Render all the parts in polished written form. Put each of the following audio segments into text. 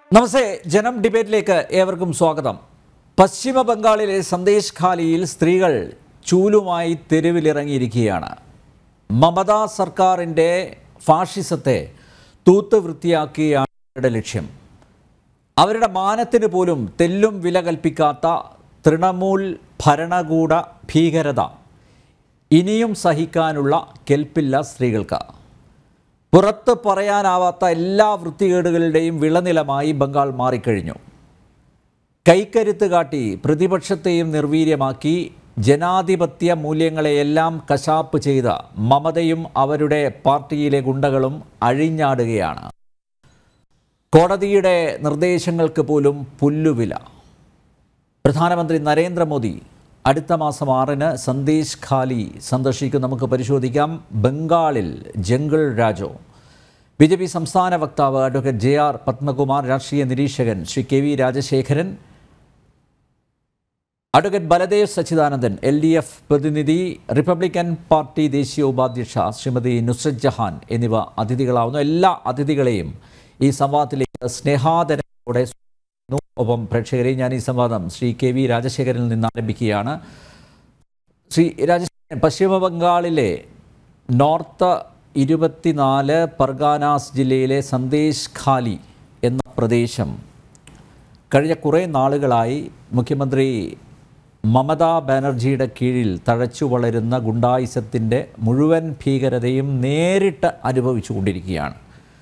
നമസ്തേ, ജനം ഡിബേറ്റിലേക്ക് ഏവർക്കും സ്വാഗതം. പശ്ചിമ ബംഗാളിലെ സന്ദേശ് ഖാലിയിൽ സ്ത്രീകൾ ചൂലുമായി തെരുവിലിറങ്ങിയിരിക്കുകയാണ്. മമതാ സർക്കാരിൻ്റെ ഫാഷിസത്തെ തൂത്ത് വൃത്തിയാക്കുകയാണ് അവരുടെ ലക്ഷ്യം. അവരുടെ മാനത്തിന് പോലും തെല്ലും വില കൽപ്പിക്കാത്ത തൃണമൂൽ ഭരണകൂട ഭീകരത ഇനിയും സഹിക്കാനുള്ള കെൽപ്പില്ല സ്ത്രീകൾക്ക്. പുറത്ത് പറയാനാവാത്ത എല്ലാ വൃത്തികേടുകളുടെയും വിളനിലമായി ബംഗാൾ മാറിക്കഴിഞ്ഞു. കൈക്കരുത്ത് കാട്ടി പ്രതിപക്ഷത്തെയും നിർവീര്യമാക്കി ജനാധിപത്യ മൂല്യങ്ങളെയെല്ലാം കശാപ്പ് ചെയ്ത മമതയും അവരുടെ പാർട്ടിയിലെ ഗുണ്ടകളും അഴിഞ്ഞാടുകയാണ്. കോടതിയുടെ നിർദ്ദേശങ്ങൾക്ക് പോലും പുല്ലുവില. പ്രധാനമന്ത്രി നരേന്ദ്രമോദി അടുത്ത മാസം 6-ന് സന്ദേശ് ഖാലി സന്ദർശിക്കും. നമുക്ക് പരിശോധിക്കാം. ബംഗാളിൽ ജംഗിൾ രാജോ, BJP സംസ്ഥാന വക്താവ് അഡ്വക്കേറ്റ് JR പത്മകുമാർ, രാഷ്ട്രീയ നിരീക്ഷകൻ Shri KV Rajasekharan, advocate Baladev Sachidanandan, LDF പ്രതിനിധി, റിപ്പബ്ലിക്കൻ പാർട്ടി ദേശീയ ഉപാധ്യക്ഷ ശ്രീമതി നുസ്രത് ജഹാൻ എന്നിവ അതിഥികളാവുന്നു. എല്ലാ അതിഥികളെയും ഈ സംവാദത്തിലേക്ക് സ്നേഹാദരവോടെ ഒപ്പം പ്രേക്ഷകരെ ഞാൻ ഈ സംവാദം ശ്രീ KV രാജശേഖരനിൽ നിന്ന് ആരംഭിക്കുകയാണ്. ശ്രീ രാജശേഖരൻ, പശ്ചിമ ബംഗാളിലെ നോർത്ത് 24 പർഗാനാസ് ജില്ലയിലെ സന്ദേശ് ഖാലി എന്ന പ്രദേശം കഴിഞ്ഞ കുറേ നാളുകളായി മുഖ്യമന്ത്രി മമതാ ബാനർജിയുടെ കീഴിൽ തഴച്ചു വളരുന്ന ഗുണ്ടായിസത്തിൻ്റെ മുഴുവൻ ഭീകരതയും നേരിട്ട് അനുഭവിച്ചു കൊണ്ടിരിക്കുകയാണ്.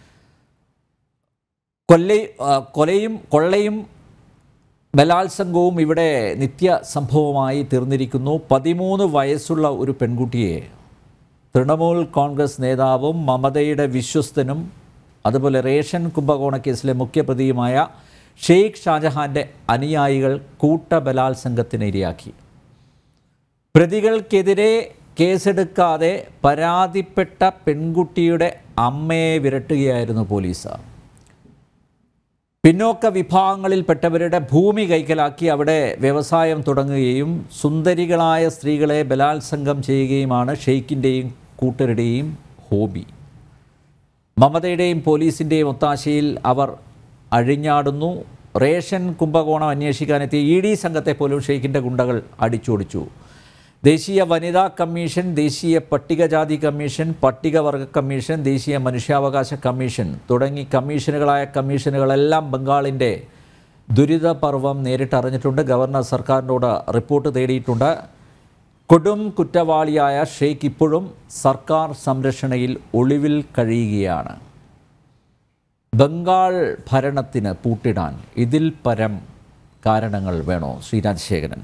കൊള്ളയും ബലാത്സംഗവും ഇവിടെ നിത്യ സംഭവമായി തീർന്നിരിക്കുന്നു. 13 വയസ്സുള്ള ഒരു പെൺകുട്ടിയെ തൃണമൂൽ കോൺഗ്രസ് നേതാവും മമതയുടെ വിശ്വസ്തനും അതുപോലെ റേഷൻ കുംഭകോണ കേസിലെ മുഖ്യപ്രതിയുമായ ഷെയ്ഖ് ഷാജഹാൻ്റെ അനുയായികൾ കൂട്ടബലാത്സംഗത്തിന് ഇരയാക്കി. പ്രതികൾക്കെതിരെ കേസെടുക്കാതെ പരാതിപ്പെട്ട പെൺകുട്ടിയുടെ അമ്മയെ വിരട്ടുകയായിരുന്നു പോലീസ്. പിന്നോക്ക വിഭാഗങ്ങളിൽപ്പെട്ടവരുടെ ഭൂമി കൈക്കലാക്കി അവിടെ വ്യവസായം തുടങ്ങുകയും സുന്ദരികളായ സ്ത്രീകളെ ബലാത്സംഗം ചെയ്യുകയുമാണ് ഷെയ്ഖിൻ്റെയും കൂട്ടരുടെയും ഹോബി. മമതയുടെയും പോലീസിൻ്റെയും ഒത്താശയിൽ അവർ അഴിഞ്ഞാടുന്നു. റേഷൻ കുംഭകോണം അന്വേഷിക്കാനെത്തിയ ED സംഘത്തെ പോലും ഷെയ്ഖിൻ്റെ ഗുണ്ടകൾ അടിച്ചോടിച്ചു. ദേശീയ വനിതാ കമ്മീഷൻ, ദേശീയ പട്ടികജാതി കമ്മീഷൻ, പട്ടികവർഗ കമ്മീഷൻ, ദേശീയ മനുഷ്യാവകാശ കമ്മീഷൻ തുടങ്ങി കമ്മീഷനുകളെല്ലാം ബംഗാളിൻ്റെ ദുരിതപർവം നേരിട്ടറിഞ്ഞിട്ടുണ്ട്. ഗവർണർ സർക്കാരിനോട് റിപ്പോർട്ട് തേടിയിട്ടുണ്ട്. കൊടും കുറ്റവാളിയായ ഷെയ്ഖ് ഇപ്പോഴും സർക്കാർ സംരക്ഷണയിൽ ഒളിവിൽ കഴിയുകയാണ്. ബംഗാൾ ഭരണത്തിന് പൂട്ടിടാൻ ഇതിൽ പരം കാരണങ്ങൾ വേണോ? ശ്രീ രാജശേഖരൻ.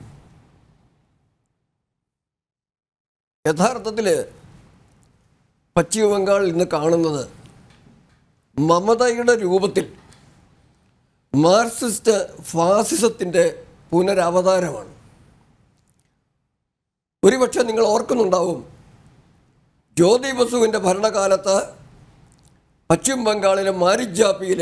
യഥാർത്ഥത്തിൽ പശ്ചിമ ബംഗാൾ ഇന്ന് കാണുന്നത് മമതയുടെ രൂപത്തിൽ മാർക്സിസ്റ്റ് ഫാസിസത്തിൻ്റെ പുനരവതാരമാണ്. ഒരുപക്ഷെ നിങ്ങൾ ഓർക്കുന്നുണ്ടാവും, ജ്യോതി ബസുവിൻ്റെ ഭരണകാലത്ത് പശ്ചിമ ബംഗാളിലെ മാരിജാപ്പിയിൽ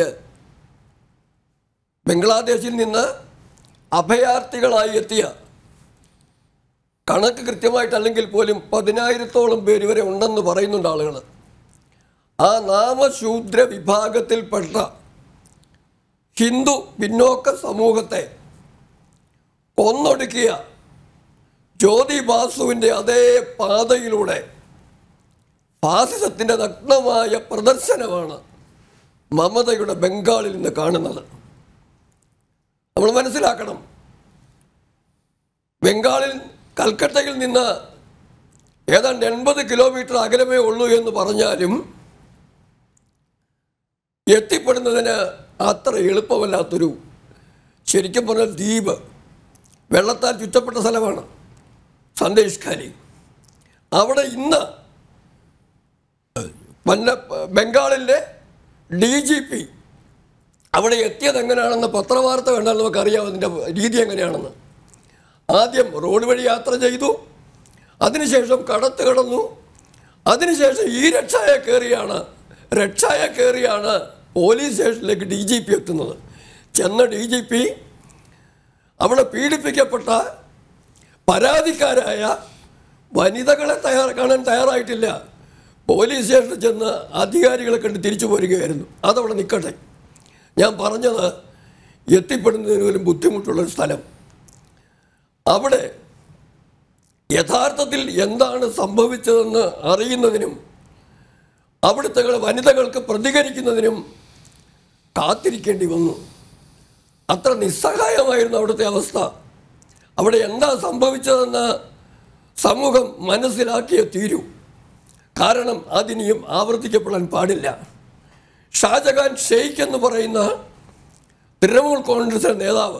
ബംഗ്ലാദേശിൽ നിന്ന് അഭയാർത്ഥികളായി എത്തിയ, കണക്ക് കൃത്യമായിട്ടല്ലെങ്കിൽ പോലും 10,000-ഓളം പേര് വരെ ഉണ്ടെന്ന് പറയുന്നുണ്ട് ആളുകൾ. ആ നാമശൂദ്ര വിഭാഗത്തിൽപ്പെട്ട ഹിന്ദു പിന്നോക്ക സമൂഹത്തെ കൊന്നൊടുക്കിയ ജ്യോതി ബാസുവിൻ്റെ അതേ പാതയിലൂടെ ഫാസിസത്തിൻ്റെ നഗ്നമായ പ്രദർശനമാണ് മമതയുടെ ബംഗാളിൽ നിന്ന് കാണുന്നത്. നമ്മൾ മനസ്സിലാക്കണം, ബംഗാളിൽ കൽക്കട്ടയിൽ നിന്ന് ഏതാണ്ട് 80 കിലോമീറ്റർ അകലമേ ഉള്ളൂ എന്ന് പറഞ്ഞാലും എത്തിപ്പെടുന്നതിന് അത്ര എളുപ്പമല്ലാത്തൊരു, ശരിക്കും പറഞ്ഞാൽ ദ്വീപ്, വെള്ളത്താൽ ചുറ്റപ്പെട്ട സ്ഥലമാണ് സന്ദേശ് ഖാലി. അവിടെ ഇന്ന് ബംഗാളിൻ്റെ DGP അവിടെ എത്തിയത് എങ്ങനെയാണെന്ന് പത്രവാർത്ത കണ്ടാൽ നമുക്കറിയാം അതിൻ്റെ രീതി എങ്ങനെയാണെന്ന്. ആദ്യം റോഡ് വഴി യാത്ര ചെയ്തു, അതിനുശേഷം കടത്ത് കടന്നു, അതിനുശേഷം ഈ രക്ഷായ കയറിയാണ് പോലീസ് സ്റ്റേഷനിലേക്ക് DGP എത്തുന്നത്. ചെന്ന DGP അവിടെ പീഡിപ്പിക്കപ്പെട്ട പരാതിക്കാരായ വനിതകളെ കാണാൻ തയ്യാറായിട്ടില്ല. പോലീസ് സ്റ്റേഷനിൽ ചെന്ന് അധികാരികളെ കണ്ട് തിരിച്ചു പോരുകയായിരുന്നു. അതവിടെ നിൽക്കട്ടെ. ഞാൻ പറഞ്ഞത് എത്തിപ്പെടുന്നതിന് പോലും ബുദ്ധിമുട്ടുള്ളൊരു സ്ഥലം. അവിടെ യഥാർത്ഥത്തിൽ എന്താണ് സംഭവിച്ചതെന്ന് അറിയുന്നതിനും അവിടുത്തെ വനിതകൾക്ക് പ്രതികരിക്കുന്നതിനും കാത്തിരിക്കേണ്ടി വന്നു. അത്ര നിസ്സഹായമായിരുന്നു അവിടുത്തെ അവസ്ഥ. അവിടെ എന്താ സംഭവിച്ചതെന്ന് സമൂഹം മനസ്സിലാക്കിയേ തീരൂ. കാരണം അതിനിയും ആവർത്തിക്കപ്പെടാൻ പാടില്ല. ഷാജഹാൻ ഷെയ്ഖ് എന്ന് പറയുന്ന തൃണമൂൽ കോൺഗ്രസിലെ നേതാവ്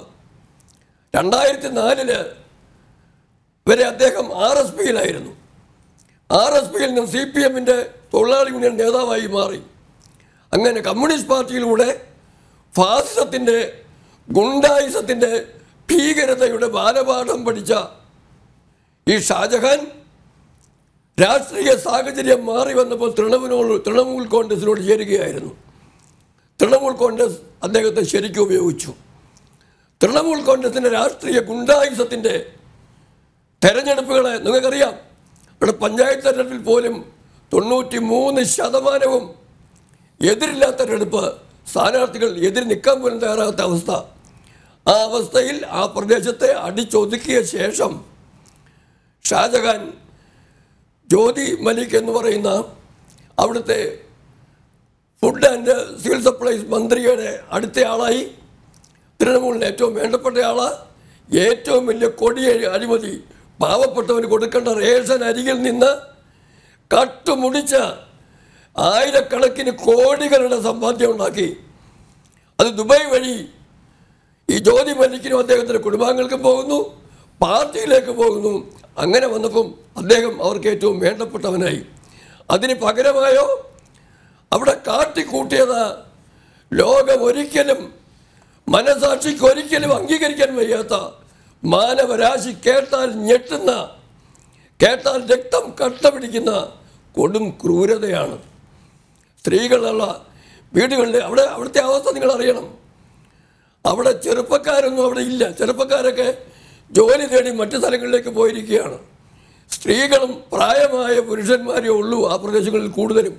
2004 വരെ അദ്ദേഹം RSPയിലായിരുന്നു. RSPയിൽ നിന്ന് CPMൻ്റെ തൊഴിലാളി യൂണിയൻ നേതാവായി മാറി. അങ്ങനെ കമ്മ്യൂണിസ്റ്റ് പാർട്ടിയിലൂടെ ഫാസിസത്തിൻ്റെ ഗുണ്ടായിസത്തിൻ്റെ ഭീകരതയുടെ ബാലപാഠം പഠിച്ച ഈ ഷാജഹാൻ രാഷ്ട്രീയ സാഹചര്യം മാറി വന്നപ്പോൾ തൃണമൂൽ കോൺഗ്രസിനോട് ചേരുകയായിരുന്നു. തൃണമൂൽ കോൺഗ്രസ് അദ്ദേഹത്തെ ശരിക്കും ഉപയോഗിച്ചു. തൃണമൂൽ കോൺഗ്രസിൻ്റെ രാഷ്ട്രീയ ഗുണ്ടായിസത്തിൻ്റെ തെരഞ്ഞെടുപ്പുകളെ നിങ്ങൾക്കറിയാം. ഇവിടെ പഞ്ചായത്ത് തെരഞ്ഞെടുപ്പിൽ പോലും 93% എതിരില്ലാത്ത തെരഞ്ഞെടുപ്പ്. സ്ഥാനാർത്ഥികൾ എതിര് നിൽക്കാൻ പോലും തയ്യാറാകാത്ത അവസ്ഥ. ആ അവസ്ഥയിൽ ആ പ്രദേശത്തെ അടിച്ചൊതുക്കിയ ശേഷം ഷാജഹാൻ ജ്യോതി മലിക് എന്ന് പറയുന്ന അവിടുത്തെ ഫുഡ് ആൻഡ് സിവിൽ സപ്ലൈസ് മന്ത്രിയുടെ അടുത്ത ആളായി. തൃണമൂലിന് ഏറ്റവും വേണ്ടപ്പെട്ട ആള്. ഏറ്റവും വലിയ കൊടിയ അഴിമതി, പാവപ്പെട്ടവന് കൊടുക്കേണ്ട റേഷൻ അരികിൽ നിന്ന് കട്ടുമുടിച്ച ആയിരക്കണക്കിന് കോടികളുടെ സമ്പാദ്യം ഉണ്ടാക്കി. അത് ദുബായ് വഴി ഈ ജ്യോതി മലിക്കിനും അദ്ദേഹത്തിൻ്റെ കുടുംബാംഗങ്ങൾക്ക് പോകുന്നു, പാർട്ടിയിലേക്ക് പോകുന്നു. അങ്ങനെ വന്നപ്പം അദ്ദേഹം അവർക്ക് ഏറ്റവും വേണ്ടപ്പെട്ടവനായി. അതിന് പകരമായോ അവിടെ കാട്ടിക്കൂട്ടിയത് ലോകം ഒരിക്കലും മനസാക്ഷിക്ക് ഒരിക്കലും അംഗീകരിക്കാൻ വയ്യാത്ത, മാനവരാശി കേട്ടാൽ ഞെട്ടുന്ന, കേട്ടാൽ രക്തം കട്ട പിടിക്കുന്ന കൊടും ക്രൂരതയാണ്. സ്ത്രീകളുള്ള വീടുകളിൽ അവിടുത്തെ അവസ്ഥ നിങ്ങൾ അറിയണം. അവിടെ ചെറുപ്പക്കാരൊന്നും അവിടെ ഇല്ല. ചെറുപ്പക്കാരൊക്കെ ജോലി തേടി മറ്റു സ്ഥലങ്ങളിലേക്ക് പോയിരിക്കുകയാണ്. സ്ത്രീകളും പ്രായമായ പുരുഷന്മാരേ ഉള്ളൂ ആ പ്രദേശങ്ങളിൽ കൂടുതലും.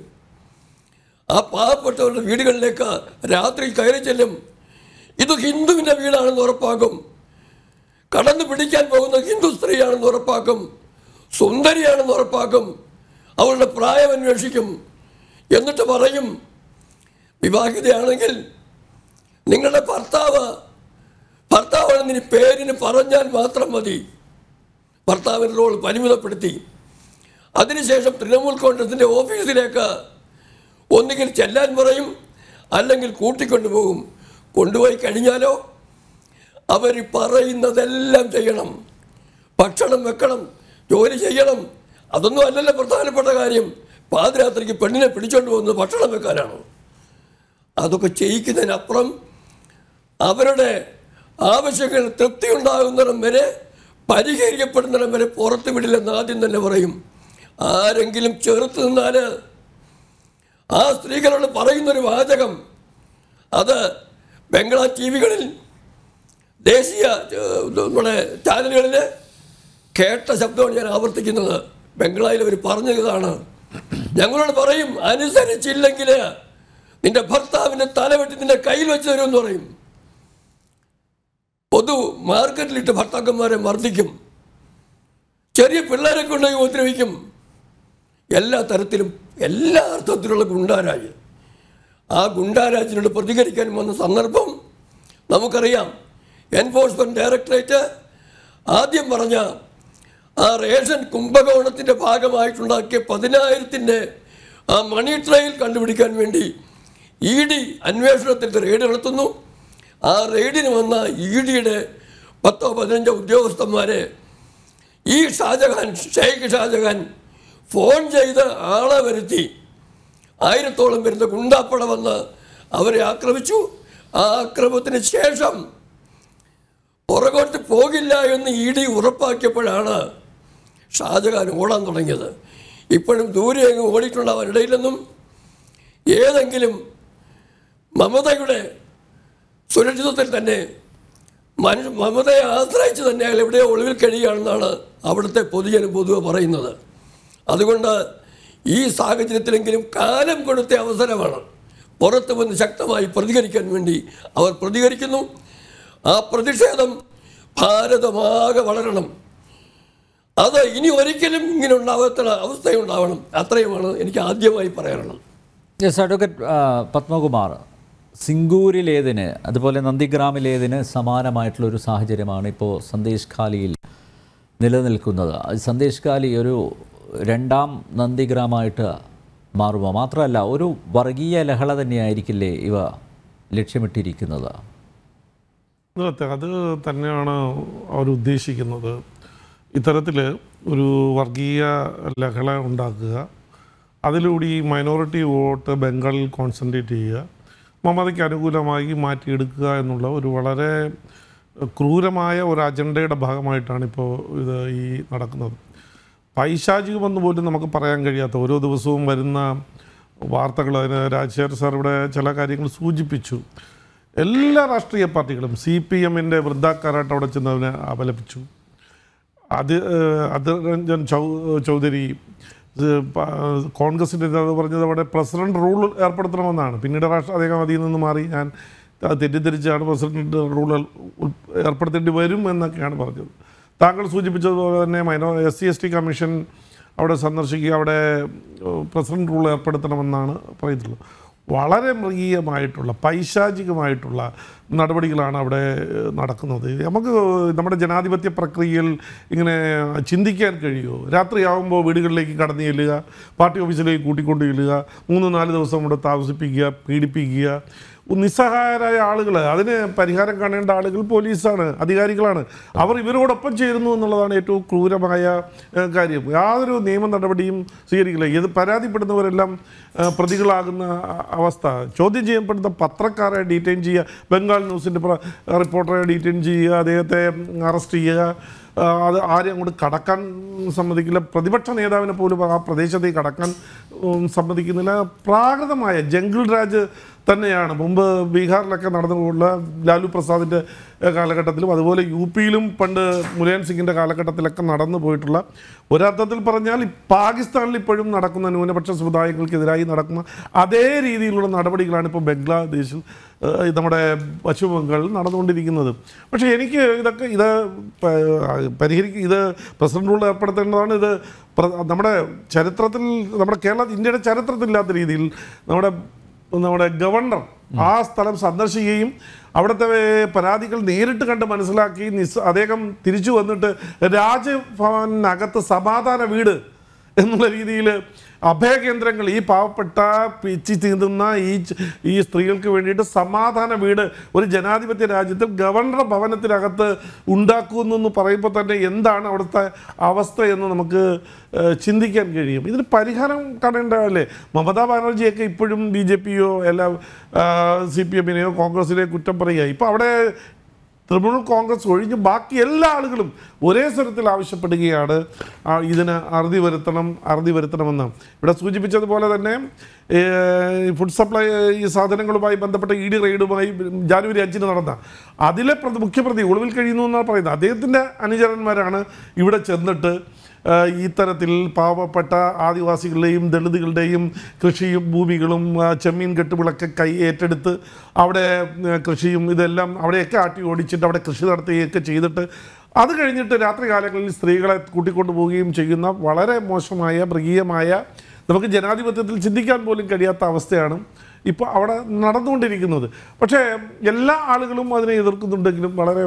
ആ പാവപ്പെട്ടവരുടെ വീടുകളിലേക്ക് രാത്രി കയറി ചെല്ലും. ഇത് ഹിന്ദുവിൻ്റെ വീടാണെന്ന് ഉറപ്പാക്കും. കടന്നു പിടിക്കാൻ പോകുന്ന ഹിന്ദു സ്ത്രീയാണെന്ന് ഉറപ്പാക്കും. സുന്ദരിയാണെന്ന് ഉറപ്പാക്കും. അവളുടെ പ്രായം അന്വേഷിക്കും. എന്നിട്ട് പറയും, വിവാഹിതയാണെങ്കിൽ നിങ്ങളുടെ ഭർത്താവാണെന്ന് പേരിന് പറഞ്ഞാൽ മാത്രം മതി. ഭർത്താവിൻ്റെ റോൾ പരിമിതപ്പെടുത്തി. അതിനുശേഷം തൃണമൂൽ കോൺഗ്രസിൻ്റെ ഓഫീസിലേക്ക് ഒന്നുകിൽ ചെല്ലാൻ പറയും, അല്ലെങ്കിൽ കൂട്ടിക്കൊണ്ടുപോകും. കൊണ്ടുപോയി കഴിഞ്ഞാലോ അവർ പറയുന്നതെല്ലാം ചെയ്യണം. ഭക്ഷണം വെക്കണം, ജോലി ചെയ്യണം. അതൊന്നും അല്ലല്ലോ പ്രധാനപ്പെട്ട കാര്യം. പാതിരാത്രിക്ക് പെണ്ണിനെ പിടിച്ചോണ്ട് പോകുന്നത് ഭക്ഷണം വെക്കാനാണ്. അതൊക്കെ ചെയ്യിക്കുന്നതിനപ്പുറം അവരുടെ ആവശ്യങ്ങൾ തൃപ്തി ഉണ്ടാകുന്നിടം വരെ, പരിഹരിക്കപ്പെടുന്നിടം വരെ പുറത്തു വിടില്ലെന്ന് ആദ്യം തന്നെ പറയും. ആരെങ്കിലും ചെറുത്ത് നിന്നാൽ ആ സ്ത്രീകളോട് പറയുന്നൊരു വാചകം, അത് ബംഗ്ലാ TV-കളിൽ, ദേശീയ നമ്മുടെ ചാനലുകളിൽ കേട്ട ശബ്ദമാണ് ഞാൻ ആവർത്തിക്കുന്നത്. ബംഗ്ലായിൽ അവർ പറഞ്ഞതാണ്, ഞങ്ങളോട് പറയും, അനുസരിച്ചില്ലെങ്കിൽ നിന്റെ ഭർത്താവിൻ്റെ തലവെട്ടി നിന്റെ കയ്യിൽ വെച്ച് തരുമെന്ന് പറയും. പൊതു മാർക്കറ്റിലിട്ട് ഭർത്താക്കന്മാരെ മർദ്ദിക്കും. ചെറിയ പിള്ളേരെ കൊണ്ടുപോയി ഉപദ്രവിക്കും. എല്ലാ തരത്തിലും എല്ലാ അർത്ഥത്തിലുള്ള ഗുണ്ടാരാജ്. ആ ഗുണ്ടാരാജിനോട് പ്രതികരിക്കാൻ വന്ന സന്ദർഭം നമുക്കറിയാം. എൻഫോഴ്സ്മെൻറ്റ് ഡയറക്ടറേറ്റ് ആദ്യം പറഞ്ഞ ആ റേഷൻ കുംഭകോണത്തിൻ്റെ ഭാഗമായിട്ടുണ്ടാക്കിയ 10,000-ൻ്റെ ആ മണി ട്രയൽ കണ്ടുപിടിക്കാൻ വേണ്ടി ED അന്വേഷണത്തിൽ റെയ്ഡ് നടത്തുന്നു. ആ റെയ്ഡിന് വന്ന EDയുടെ 10-15 ഉദ്യോഗസ്ഥന്മാരെ ഈ ഷെയ്ഖ് ഷാജഹാൻ ഫോൺ ചെയ്ത് ആളെ വരുത്തി 1000-ഓളം വരുന്ന ഗുണ്ടാപ്പട വന്ന് അവരെ ആക്രമിച്ചു. ആ ആക്രമണത്തിന് ശേഷം പുറകോട്ട് പോകില്ല എന്ന് ED ഉറപ്പാക്കിയപ്പോഴാണ് ഷാജഹാൻ ഓടാൻ തുടങ്ങിയത്. ഇപ്പോഴും ദൂരെ അങ്ങ് ഓടിയിട്ടുണ്ടാവാൻ ഇടയില്ലെന്നും, ഏതെങ്കിലും മമതയുടെ സുരക്ഷിതത്തിൽ തന്നെ മമതയെ ആശ്രയിച്ച് തന്നെ അയാൾ എവിടെയോ ഒളിവിൽ കഴിയുകയാണെന്നാണ് അവിടുത്തെ പൊതുജനം പൊതുവെ പറയുന്നത്. അതുകൊണ്ട് ഈ സാഹചര്യത്തിലെങ്കിലും കാലം കൊടുത്ത അവസരമാണ്. പുറത്ത് വന്ന് ശക്തമായി പ്രതികരിക്കാൻ വേണ്ടി അവർ പ്രതികരിക്കുന്നു. ആ പ്രതിഷേധം ഭാരതമാകെ വളരണം. അത് ഇനി ഒരിക്കലും ഇങ്ങനെ ഉണ്ടാവാത്ത അവസ്ഥയുണ്ടാവണം. അത്രയുമാണ് എനിക്ക് ആദ്യമായി പറയാനുള്ളത്. യെസ്, അഡ്വക്കേറ്റ് പത്മകുമാർ, സിംഗൂരിലേതിന് അതുപോലെ നന്ദിഗ്രാമിലേതിന് സമാനമായിട്ടുള്ളൊരു സാഹചര്യമാണ് ഇപ്പോൾ സന്ദേശ് ഖാലിയിൽ നിലനിൽക്കുന്നത്. സന്ദേശ് ഖാലി ഒരു രണ്ടാം നന്ദിഗ്രാമമായിട്ട് മാറുമോ? മാത്രമല്ല, ഒരു വർഗീയ ലഹള തന്നെയായിരിക്കില്ലേ ഇവ ലക്ഷ്യമിട്ടിരിക്കുന്നത്? അത് തന്നെയാണ് അവർ ഉദ്ദേശിക്കുന്നത്. ഇത്തരത്തിൽ ഒരു വർഗീയ ലഹള ഉണ്ടാക്കുക, അതിലൂടെ ഈ മൈനോറിറ്റി വോട്ട് ബംഗാളിൽ കോൺസെൻട്രേറ്റ് ചെയ്യുക, മമതയ്ക്ക് അനുകൂലമായി മാറ്റിയെടുക്കുക എന്നുള്ള ഒരു വളരെ ക്രൂരമായ ഒരു അജണ്ടയുടെ ഭാഗമായിട്ടാണ് ഇപ്പോൾ ഇത് ഈ നടക്കുന്നത്. പൈശാചികമെന്ന് പോലും നമുക്ക് പറയാൻ കഴിയാത്ത ഓരോ ദിവസവും വരുന്ന വാർത്തകൾ, അതിന് രാജശേഖർ സാർ ഇവിടെ ചില കാര്യങ്ങൾ സൂചിപ്പിച്ചു. എല്ലാ രാഷ്ട്രീയ പാർട്ടികളും CPM-ൻ്റെ വൃന്ദാക്കാരായിട്ട് അവിടെ ചെന്നതിനെ അപലപിച്ചു. അധിർ രഞ്ജൻ ചൗധരി കോൺഗ്രസിൻ്റെ പറഞ്ഞത് അവിടെ പ്രസിഡന്റ് റൂൾ ഏർപ്പെടുത്തണമെന്നാണ്. പിന്നീട് അദ്ദേഹം അതിൽ നിന്ന് മാറി ഞാൻ തെറ്റിദ്ധരിച്ചാണ് പ്രസിഡന്റ് റൂൾ ഏർപ്പെടുത്തേണ്ടി വരും എന്നൊക്കെയാണ് പറഞ്ഞത്. താങ്കൾ സൂചിപ്പിച്ചതുപോലെ തന്നെ SC/ST കമ്മീഷൻ അവിടെ സന്ദർശിക്കുക, അവിടെ പ്രസിഡന്റ് റൂൾ ഏർപ്പെടുത്തണമെന്നാണ് പറയുന്നത്. വളരെ മൃഗീയമായിട്ടുള്ള പൈശാചികമായിട്ടുള്ള നടപടികളാണ് അവിടെ നടക്കുന്നത്. നമുക്ക് നമ്മുടെ ജനാധിപത്യ പ്രക്രിയയിൽ ഇങ്ങനെ ചിന്തിക്കാൻ കഴിയുമോ? രാത്രിയാകുമ്പോൾ വീടുകളിലേക്ക് കടന്നു ചെല്ലുക, പാർട്ടി ഓഫീസിലേക്ക് കൂട്ടിക്കൊണ്ട് ചെല്ലുക, 3-4 ദിവസം ഇവിടെ താമസിപ്പിക്കുക, പീഡിപ്പിക്കുക. നിസ്സഹായരായ ആളുകൾ, അതിന് പരിഹാരം കാണേണ്ട ആളുകൾ പോലീസാണ്, അധികാരികളാണ്. അവർ ഇവരോടൊപ്പം ചേരുന്നു എന്നുള്ളതാണ് ഏറ്റവും ക്രൂരമായ കാര്യം. യാതൊരു നിയമ നടപടിയും സ്വീകരിക്കില്ല. ഇത് പരാതിപ്പെടുന്നവരെല്ലാം പ്രതികളാകുന്ന അവസ്ഥ. ചോദ്യം ചെയ്യപ്പെടുന്ന പത്രക്കാരെ ഡീറ്റെയിൻ ചെയ്യുക, ബംഗാൾ ന്യൂസിൻ്റെ റിപ്പോർട്ടറെ ഡീറ്റെയിൻ ചെയ്യുക, അദ്ദേഹത്തെ അറസ്റ്റ് ചെയ്യുക, അത് ആരും അങ്ങോട്ട് കടക്കാൻ സമ്മതിക്കില്ല. പ്രതിപക്ഷ നേതാവിനെ പോലും ആ പ്രദേശത്തേക്ക് കടക്കാൻ സമ്മതിക്കുന്നില്ല. പ്രാകൃതമായ ജംഗിൾ രാജ് തന്നെയാണ് മുമ്പ് ബീഹാറിലൊക്കെ നടന്നുകൊണ്ടുള്ള ലാലു പ്രസാദിൻ്റെ കാലഘട്ടത്തിലും അതുപോലെ UP-യിലും പണ്ട് മുലായം സിംഗിൻ്റെ കാലഘട്ടത്തിലൊക്കെ നടന്നു പോയിട്ടുള്ള, ഒരർത്ഥത്തിൽ പറഞ്ഞാൽ പാകിസ്ഥാനിൽ ഇപ്പോഴും നടക്കുന്ന ന്യൂനപക്ഷ സമുദായങ്ങൾക്കെതിരായി നടക്കുന്ന അതേ രീതിയിലുള്ള നടപടികളാണ് ഇപ്പോൾ ബംഗ്ലാദേശിൽ, നമ്മുടെ പശ്ചിമ ബംഗാളിൽ നടന്നുകൊണ്ടിരിക്കുന്നത്. പക്ഷേ എനിക്ക് ഇത് ഇത് പ്രസിഡന്റ് റൂൾ ഏർപ്പെടുത്തേണ്ടതാണ്. ഇത് നമ്മുടെ ചരിത്രത്തിൽ, നമ്മുടെ ഇന്ത്യയുടെ ചരിത്രത്തിലില്ലാത്ത രീതിയിൽ നമ്മുടെ ഗവർണർ ആ സ്ഥലം സന്ദർശിക്കുകയും അവിടുത്തെ പരാതികൾ നേരിട്ട് കണ്ട് മനസ്സിലാക്കി അദ്ദേഹം തിരിച്ചു വന്നിട്ട് രാജ്ഭവനകത്ത് സമാധാന വീട് എന്നുള്ള രീതിയിൽ അഭയകേന്ദ്രങ്ങൾ, ഈ പാവപ്പെട്ട പിച്ചി തീന്തുന്ന ഈ സ്ത്രീകൾക്ക് വേണ്ടിയിട്ട് സമാധാന വീട് ഒരു ജനാധിപത്യ രാജ്യത്തിൽ ഗവർണർ ഭവനത്തിനകത്ത് ഉണ്ടാക്കുമെന്ന് പറയുമ്പോൾ തന്നെ എന്താണ് അവിടുത്തെ അവസ്ഥ എന്ന് നമുക്ക് ചിന്തിക്കാൻ കഴിയും. ഇതിന് പരിഹാരം കാണേണ്ടതല്ലേ? മമതാ ബാനർജിയൊക്കെ ഇപ്പോഴും BJP-യോ എല്ലാ CPM-നെയോ കോൺഗ്രസിനെയോ കുറ്റം പറയുക. ഇപ്പോൾ അവിടെ തൃണമൂൽ കോൺഗ്രസ് ഒഴിഞ്ഞ് ബാക്കി എല്ലാ ആളുകളും ഒരേ സ്വരത്തിൽ ആവശ്യപ്പെടുകയാണ് ഇതിന് അറുതി വരുത്തണമെന്ന്. ഇവിടെ സൂചിപ്പിച്ചതുപോലെ തന്നെ ഫുഡ് സപ്ലൈ ഈ സാധനങ്ങളുമായി ബന്ധപ്പെട്ട ED റെയ്ഡുമായി ജനുവരി 5-ന് നടന്ന അതിലെ മുഖ്യപ്രതി ഒളിവിൽ കഴിയുന്നു എന്നാണ് പറയുന്നത്. അദ്ദേഹത്തിൻ്റെ അനുചരന്മാരാണ് ഇവിടെ ചെന്നിട്ട് ഇത്തരത്തിൽ പാവപ്പെട്ട ആദിവാസികളുടെയും ദളിതുകളുടെയും കൃഷിയും ഭൂമികളും ചെമ്മീൻ കെട്ടുകളൊക്കെ ഏറ്റെടുത്ത് അവിടെ കൃഷിയും ഇതെല്ലാം അവിടെയൊക്കെ ആട്ടി ഓടിച്ചിട്ട് അവിടെ കൃഷി നടത്തുകയൊക്കെ ചെയ്തിട്ട് അത് കഴിഞ്ഞിട്ട് രാത്രി കാലങ്ങളിൽ സ്ത്രീകളെ കൂട്ടിക്കൊണ്ടു പോവുകയും ചെയ്യുന്ന വളരെ മോശമായ മൃഗീയമായ, നമുക്ക് ജനാധിപത്യത്തിൽ ചിന്തിക്കാൻ പോലും കഴിയാത്ത അവസ്ഥയാണ് ഇപ്പോൾ അവിടെ നടന്നുകൊണ്ടിരിക്കുന്നത്. പക്ഷേ എല്ലാ ആളുകളും അതിനെ എതിർക്കുന്നുണ്ടെങ്കിലും വളരെ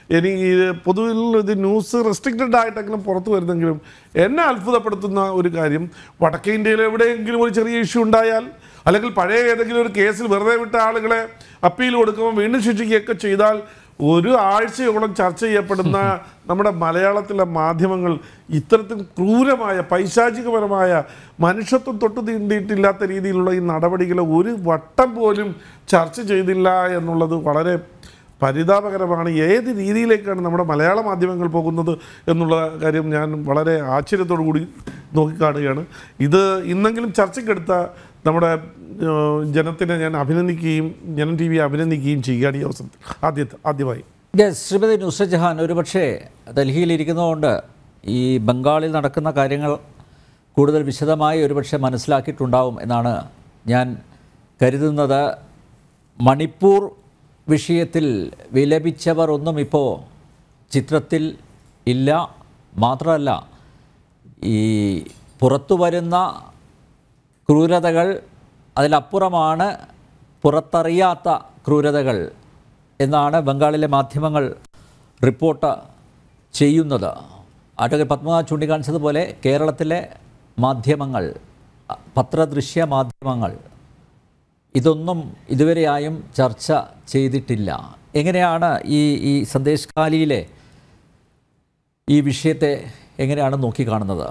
പൊതുവിൽ ഇത് ന്യൂസ് റെസ്ട്രിക്റ്റഡ് ആയിട്ടെങ്കിലും പുറത്തു വരുന്നെങ്കിലും എന്നെ അത്ഭുതപ്പെടുത്തുന്ന ഒരു കാര്യം, വടക്കേ ഇന്ത്യയിൽ എവിടെയെങ്കിലും ഒരു ചെറിയ ഇഷ്യൂ ഉണ്ടായാൽ അല്ലെങ്കിൽ പഴയ ഏതെങ്കിലും ഒരു കേസിൽ വെറുതെ വിട്ട ആളുകളെ അപ്പീൽ കൊടുക്കുമ്പോൾ വീണ്ടും ശിക്ഷിക്കുകയൊക്കെ ചെയ്താൽ ഒരു ആഴ്ചയോളം ചർച്ച ചെയ്യപ്പെടുന്ന നമ്മുടെ മലയാളത്തിലെ മാധ്യമങ്ങൾ ഇത്തരത്തിൽ ക്രൂരമായ പൈശാചികപരമായ മനുഷ്യത്വം തൊട്ട് തീണ്ടിയിട്ടില്ലാത്ത രീതിയിലുള്ള ഈ നടപടികളെ ഒരു വട്ടം പോലും ചർച്ച ചെയ്തില്ല എന്നുള്ളത് വളരെ പരിതാപകരമാണ്. ഏത് രീതിയിലേക്കാണ് നമ്മുടെ മലയാള മാധ്യമങ്ങൾ പോകുന്നത് എന്നുള്ള കാര്യം ഞാൻ വളരെ ആശ്ചര്യത്തോടു കൂടി നോക്കിക്കാണുകയാണ്. ഇത് ഇന്നെങ്കിലും ചർച്ചയ്ക്കെടുത്ത നമ്മുടെ ജനത്തിനെ ഞാൻ അഭിനന്ദിക്കുകയും ജനം TV അഭിനന്ദിക്കുകയും ചെയ്യുകയാണ് ഈ അവസരത്തിൽ ആദ്യമായി. ശ്രീമതി നുസ്രത്ത് ജഹാൻ, ഒരുപക്ഷെ ഡൽഹിയിലിരിക്കുന്നതുകൊണ്ട് ഈ ബംഗാളിൽ നടക്കുന്ന കാര്യങ്ങൾ കൂടുതൽ വിശദമായി ഒരുപക്ഷെ മനസ്സിലാക്കിയിട്ടുണ്ടാവും എന്നാണ് ഞാൻ കരുതുന്നത്. മണിപ്പൂർ വിഷയത്തിൽ വിലപിച്ചവർ ഒന്നും ഇപ്പോൾ ചിത്രത്തിൽ ഇല്ല. മാത്രമല്ല, ഈ പുറത്തു വരുന്ന ക്രൂരതകൾ അതിലപ്പുറമാണ് പുറത്തറിയാത്ത ക്രൂരതകൾ എന്നാണ് ബംഗാളിലെ മാധ്യമങ്ങൾ റിപ്പോർട്ട് ചെയ്യുന്നത്. അഡ്വക്കേറ്റ് പത്മനാഭൻ ചൂണ്ടിക്കാണിച്ചതുപോലെ കേരളത്തിലെ മാധ്യമങ്ങൾ, പത്രദൃശ്യ മാധ്യമങ്ങൾ ഇതൊന്നും ഇതുവരെയായും ചർച്ച ചെയ്തിട്ടില്ല. എങ്ങനെയാണ് ഈ സന്ദേശ് ഖാലിയിലെ ഈ വിഷയത്തെ എങ്ങനെയാണ് നോക്കിക്കാണുന്നത്?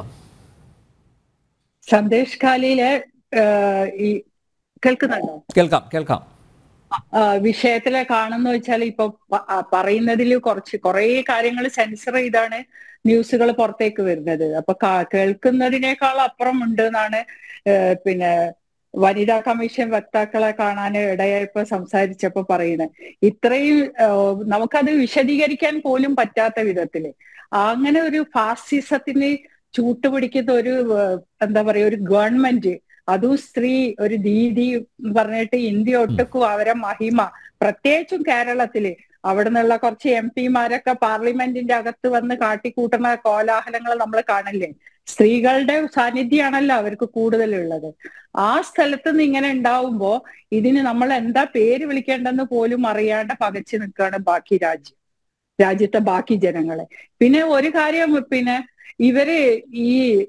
സന്ദേശ് ഖാലിയിലെ ഈ കേൾക്കുന്നുണ്ടോ? കേൾക്കാം. വിഷയത്തിലെ കാണുന്ന വെച്ചാൽ ഇപ്പൊ പറയുന്നതിൽ കുറെ കാര്യങ്ങൾ സെൻസർ ചെയ്താണ് ന്യൂസുകൾ പുറത്തേക്ക് വരുന്നത്. അപ്പൊ കേൾക്കുന്നതിനേക്കാൾ അപ്പുറം ഉണ്ട് എന്നാണ് പിന്നെ വനിതാ കമ്മീഷൻ വക്താക്കളെ കാണാൻ ഇടയായപ്പോ സംസാരിച്ചപ്പോ പറയുന്നത്. ഇത്രയും നമുക്കത് വിശദീകരിക്കാൻ പോലും പറ്റാത്ത വിധത്തില് അങ്ങനെ ഒരു ഫാസിസത്തിന് ചൂട്ടുപിടിക്കുന്ന ഒരു എന്താ പറയാ ഒരു ഗവൺമെന്റ്, അതും സ്ത്രീ ഒരു ദീദി പറഞ്ഞിട്ട് ഇന്ത്യ ഒട്ടുക്കും അവരെ മഹിമ, പ്രത്യേകിച്ചും കേരളത്തില് അവിടെ നിന്നുള്ള കുറച്ച് MP-മാരൊക്കെ പാർലമെന്റിന്റെ അകത്ത് വന്ന് കാട്ടിക്കൂട്ടുന്ന കോലാഹലങ്ങൾ നമ്മൾ കാണില്ലേ? സ്ത്രീകളുടെ സാന്നിധ്യമാണല്ലോ അവർക്ക് കൂടുതലുള്ളത്. ആ സ്ഥലത്ത് നിന്ന് ഇങ്ങനെ ഉണ്ടാവുമ്പോ ഇതിന് നമ്മൾ എന്താ പേര് വിളിക്കേണ്ടെന്ന് പോലും അറിയാണ്ട് പകച്ചു നിൽക്കുകയാണ് ബാക്കി രാജ്യത്തെ ബാക്കി ജനങ്ങളെ. പിന്നെ ഒരു കാര്യം, പിന്നെ ഇവര് ഈ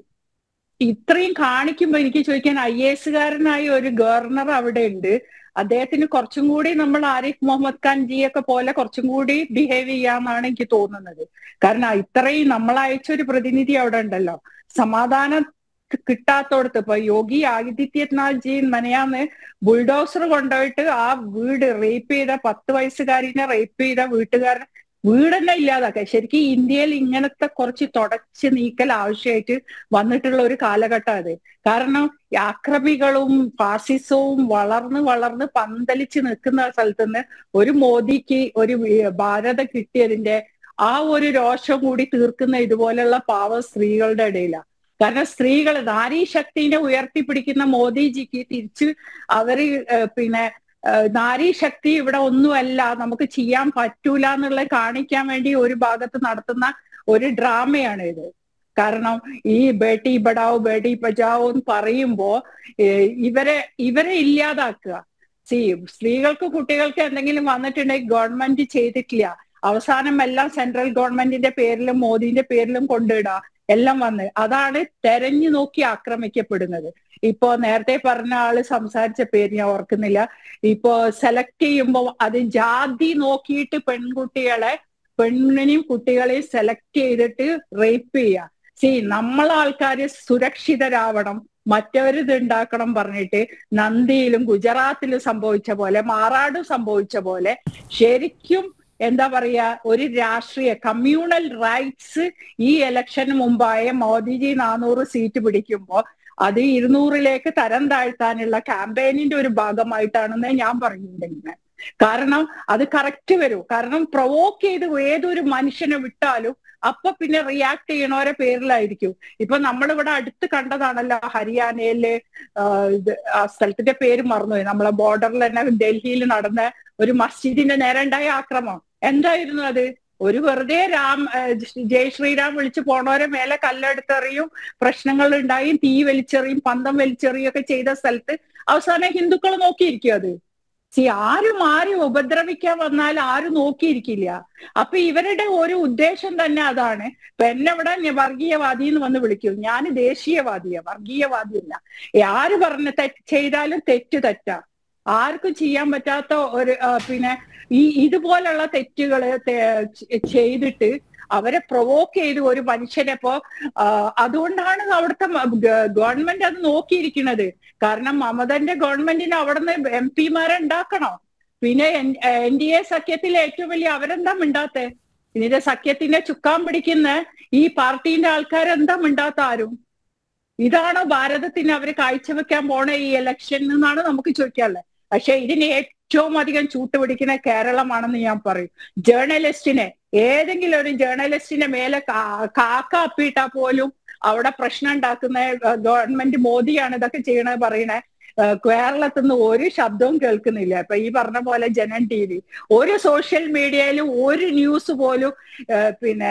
ഇത്രയും കാണിക്കുമ്പോ എനിക്ക് ചോദിക്കാൻ, IAS-കാരനായ ഒരു ഗവർണർ അവിടെ ഉണ്ട്, അദ്ദേഹത്തിന് കുറച്ചും കൂടി നമ്മൾ ആരിഫ് മുഹമ്മദ് ഖാൻ ജിയൊക്കെ പോലെ കുറച്ചും കൂടി ബിഹേവ് ചെയ്യാന്നാണ് എനിക്ക് തോന്നുന്നത്. കാരണം ഇത്രയും നമ്മൾ അയച്ചൊരു പ്രതിനിധി അവിടെ ഉണ്ടല്ലോ, സമാധാനം കിട്ടാത്തോടത്ത്. ഇപ്പൊ യോഗി ആദിത്യനാഥ് ജി മനയാന്ന് ബുൾഡോസർ കൊണ്ടുപോയിട്ട് ആ വീട് റേപ്പ് ചെയ്ത 10 വയസ്സുകാരിനെ റേപ്പ് ചെയ്ത വീട്ടുകാരൻ വീടെന്നെ ഇല്ലാതാക്കുക. ശരിക്കും ഇന്ത്യയിൽ ഇങ്ങനത്തെ കുറച്ച് തുടച്ച് നീക്കൽ ആവശ്യമായിട്ട് വന്നിട്ടുള്ള ഒരു കാലഘട്ടം അത്. കാരണം ആക്രമികളും ഫാസിസവും വളർന്ന് പന്തലിച്ച് നിൽക്കുന്ന സ്ഥലത്തുനിന്ന് ഒരു മോദിക്ക് ഒരു ഭാരതം കിട്ടിയതിന്റെ ആ ഒരു രോഷം കൂടി തീർക്കുന്ന ഇതുപോലെയുള്ള പാവ സ്ത്രീകളുടെ ഇടയിലാണ്. കാരണം സ്ത്രീകൾ നാരീശക്തിനെ ഉയർത്തിപ്പിടിക്കുന്ന മോദിജിക്ക് തിരിച്ച് അവര് പിന്നെ നാരീശക്തി ഇവിടെ ഒന്നുമല്ല, നമുക്ക് ചെയ്യാൻ പറ്റൂല എന്നുള്ളത് കാണിക്കാൻ വേണ്ടി ഒരു ഭാഗത്ത് നടത്തുന്ന ഒരു ഡ്രാമയാണ് ഇത്. കാരണം ഈ ബേട്ടി ബഡാവോ ബേട്ടി ബചാവോ എന്ന് പറയുമ്പോ ഇവരെ ഇല്ലാതാക്കുക. സ്ത്രീകൾക്ക് കുട്ടികൾക്ക് എന്തെങ്കിലും വന്നിട്ടുണ്ടെങ്കിൽ ഗവൺമെന്റ് ചെയ്തിട്ടില്ല, അവസാനം എല്ലാം സെൻട്രൽ ഗവൺമെന്റിന്റെ പേരിലും മോദിന്റെ പേരിലും കൊണ്ടിടുക, എല്ലാം വന്ന് അതാണ് തെരഞ്ഞു നോക്കി ആക്രമിക്കപ്പെടുന്നത്. ഇപ്പോ നേരത്തെ പറഞ്ഞ ആള് സംസാരിച്ച പേര് ഞാൻ ഓർക്കുന്നില്ല. ഇപ്പോ സെലക്ട് ചെയ്യുമ്പോ അത് ജാതി നോക്കിയിട്ട് പെണ്ണിനെയും കുട്ടികളെയും സെലക്ട് ചെയ്തിട്ട് റേപ്പ് ചെയ്യുക. നമ്മളാൾക്കാര് സുരക്ഷിതരാവണം, മറ്റവരിത് ഉണ്ടാക്കണം പറഞ്ഞിട്ട് നന്ദിയിലും ഗുജറാത്തിലും സംഭവിച്ച പോലെ, മാറാടും സംഭവിച്ച പോലെ ശരിക്കും എന്താ പറയാ ഒരു രാഷ്ട്രീയ കമ്മ്യൂണൽ റൈറ്റ്സ് ഈ ഇലക്ഷന് മുമ്പായ മോദിജി 400 സീറ്റ് പിടിക്കുമ്പോ അത് 200ലേക്ക് തരം താഴ്ത്താനുള്ള ക്യാമ്പയിനിന്റെ ഒരു ഭാഗമായിട്ടാണെന്ന് ഞാൻ പറയുന്നുണ്ടെങ്കിൽ. കാരണം അത് കറക്റ്റ് വരും. കാരണം പ്രൊവോക്ക് ചെയ്ത് ഏതൊരു മനുഷ്യനെ വിട്ടാലും അപ്പൊ പിന്നെ റിയാക്ട് ചെയ്യണവരെ പേരിലായിരിക്കും. ഇപ്പൊ നമ്മളിവിടെ അടുത്ത് കണ്ടതാണല്ലോ ഹരിയാനയില്, ആ സ്ഥലത്തിന്റെ പേര് മറന്നുപോയി, നമ്മളെ ബോർഡറിൽ തന്നെ ഡൽഹിയിൽ നടന്ന ഒരു മസ്ജിദിന്റെ നേരെ ഉണ്ടായ ആക്രമണം. എന്തായിരുന്നു അത്? ഒരു വെറുതെ ജയ് ശ്രീരാം വിളിച്ചു പോണവരെ മേലെ കല്ലെടുത്തെറിയും, പ്രശ്നങ്ങൾ ഉണ്ടായും, തീ വലിച്ചെറിയും, പന്തം വലിച്ചെറിയും ഒക്കെ ചെയ്ത സ്ഥലത്ത് അവസാനം ഹിന്ദുക്കൾ നോക്കിയിരിക്കും. അത് ആരും ഉപദ്രവിക്കാൻ വന്നാൽ ആരും നോക്കിയിരിക്കില്ല. അപ്പൊ ഇവരുടെ ഒരു ഉദ്ദേശം തന്നെ അതാണ്. ഇപ്പൊ എന്നെ ഇവിടെ വർഗീയവാദി എന്ന് വന്ന് വിളിക്കും, ഞാൻ ദേശീയവാദിയാ, വർഗീയവാദിയല്ല. ആര് ചെയ്താലും തെറ്റാ, ആർക്കും ചെയ്യാൻ പറ്റാത്ത ഒരു പിന്നെ ഇതുപോലുള്ള തെറ്റുകള് ചെയ്തിട്ട് അവരെ പ്രൊവോക്ക് ചെയ്ത് ഒരു മനുഷ്യനെപ്പോ അതുകൊണ്ടാണ് അവിടുത്തെ ഗവൺമെന്റ് അത് നോക്കിയിരിക്കുന്നത്. കാരണം മമതന്റെ ഗവൺമെന്റിന് അവിടുന്ന് MP-മാരെ ഉണ്ടാക്കണോ? പിന്നെ NDA സഖ്യത്തിലെ ഏറ്റവും വലിയ അവരെന്താ മിണ്ടാത്തെ? ഇതിന്റെ സഖ്യത്തിന്റെ ചുക്കാൻ പിടിക്കുന്ന ഈ പാർട്ടീന്റെ ആൾക്കാരെന്താ മിണ്ടാത്ത ആരും? ഇതാണോ ഭാരതത്തിന് അവര് കാഴ്ചവെക്കാൻ പോണ ഈ ഇലക്ഷൻ എന്നാണ് നമുക്ക് ചോദിക്കാനുള്ളത്. പക്ഷെ ഇതിന് ഏറ്റവും അധികം ചൂട്ടുപിടിക്കുന്ന കേരളമാണെന്ന് ഞാൻ പറയും. ജേർണലിസ്റ്റിനെ, ഏതെങ്കിലും ഒരു ജേർണലിസ്റ്റിന്റെ മേലെ കാക്ക അപ്പിയിട്ടാ പോലും അവിടെ പ്രശ്നം ഉണ്ടാക്കുന്ന ഗവൺമെന്റ് മോദിയാണ് ഇതൊക്കെ ചെയ്യണത് പറയണേ. കേരളത്തിൽ നിന്ന് ഒരു ശബ്ദവും കേൾക്കുന്നില്ല. ഇപ്പൊ ഈ പറഞ്ഞ പോലെ ജനൻ TV, ഒരു സോഷ്യൽ മീഡിയയിലും ഒരു ന്യൂസ് പോലും പിന്നെ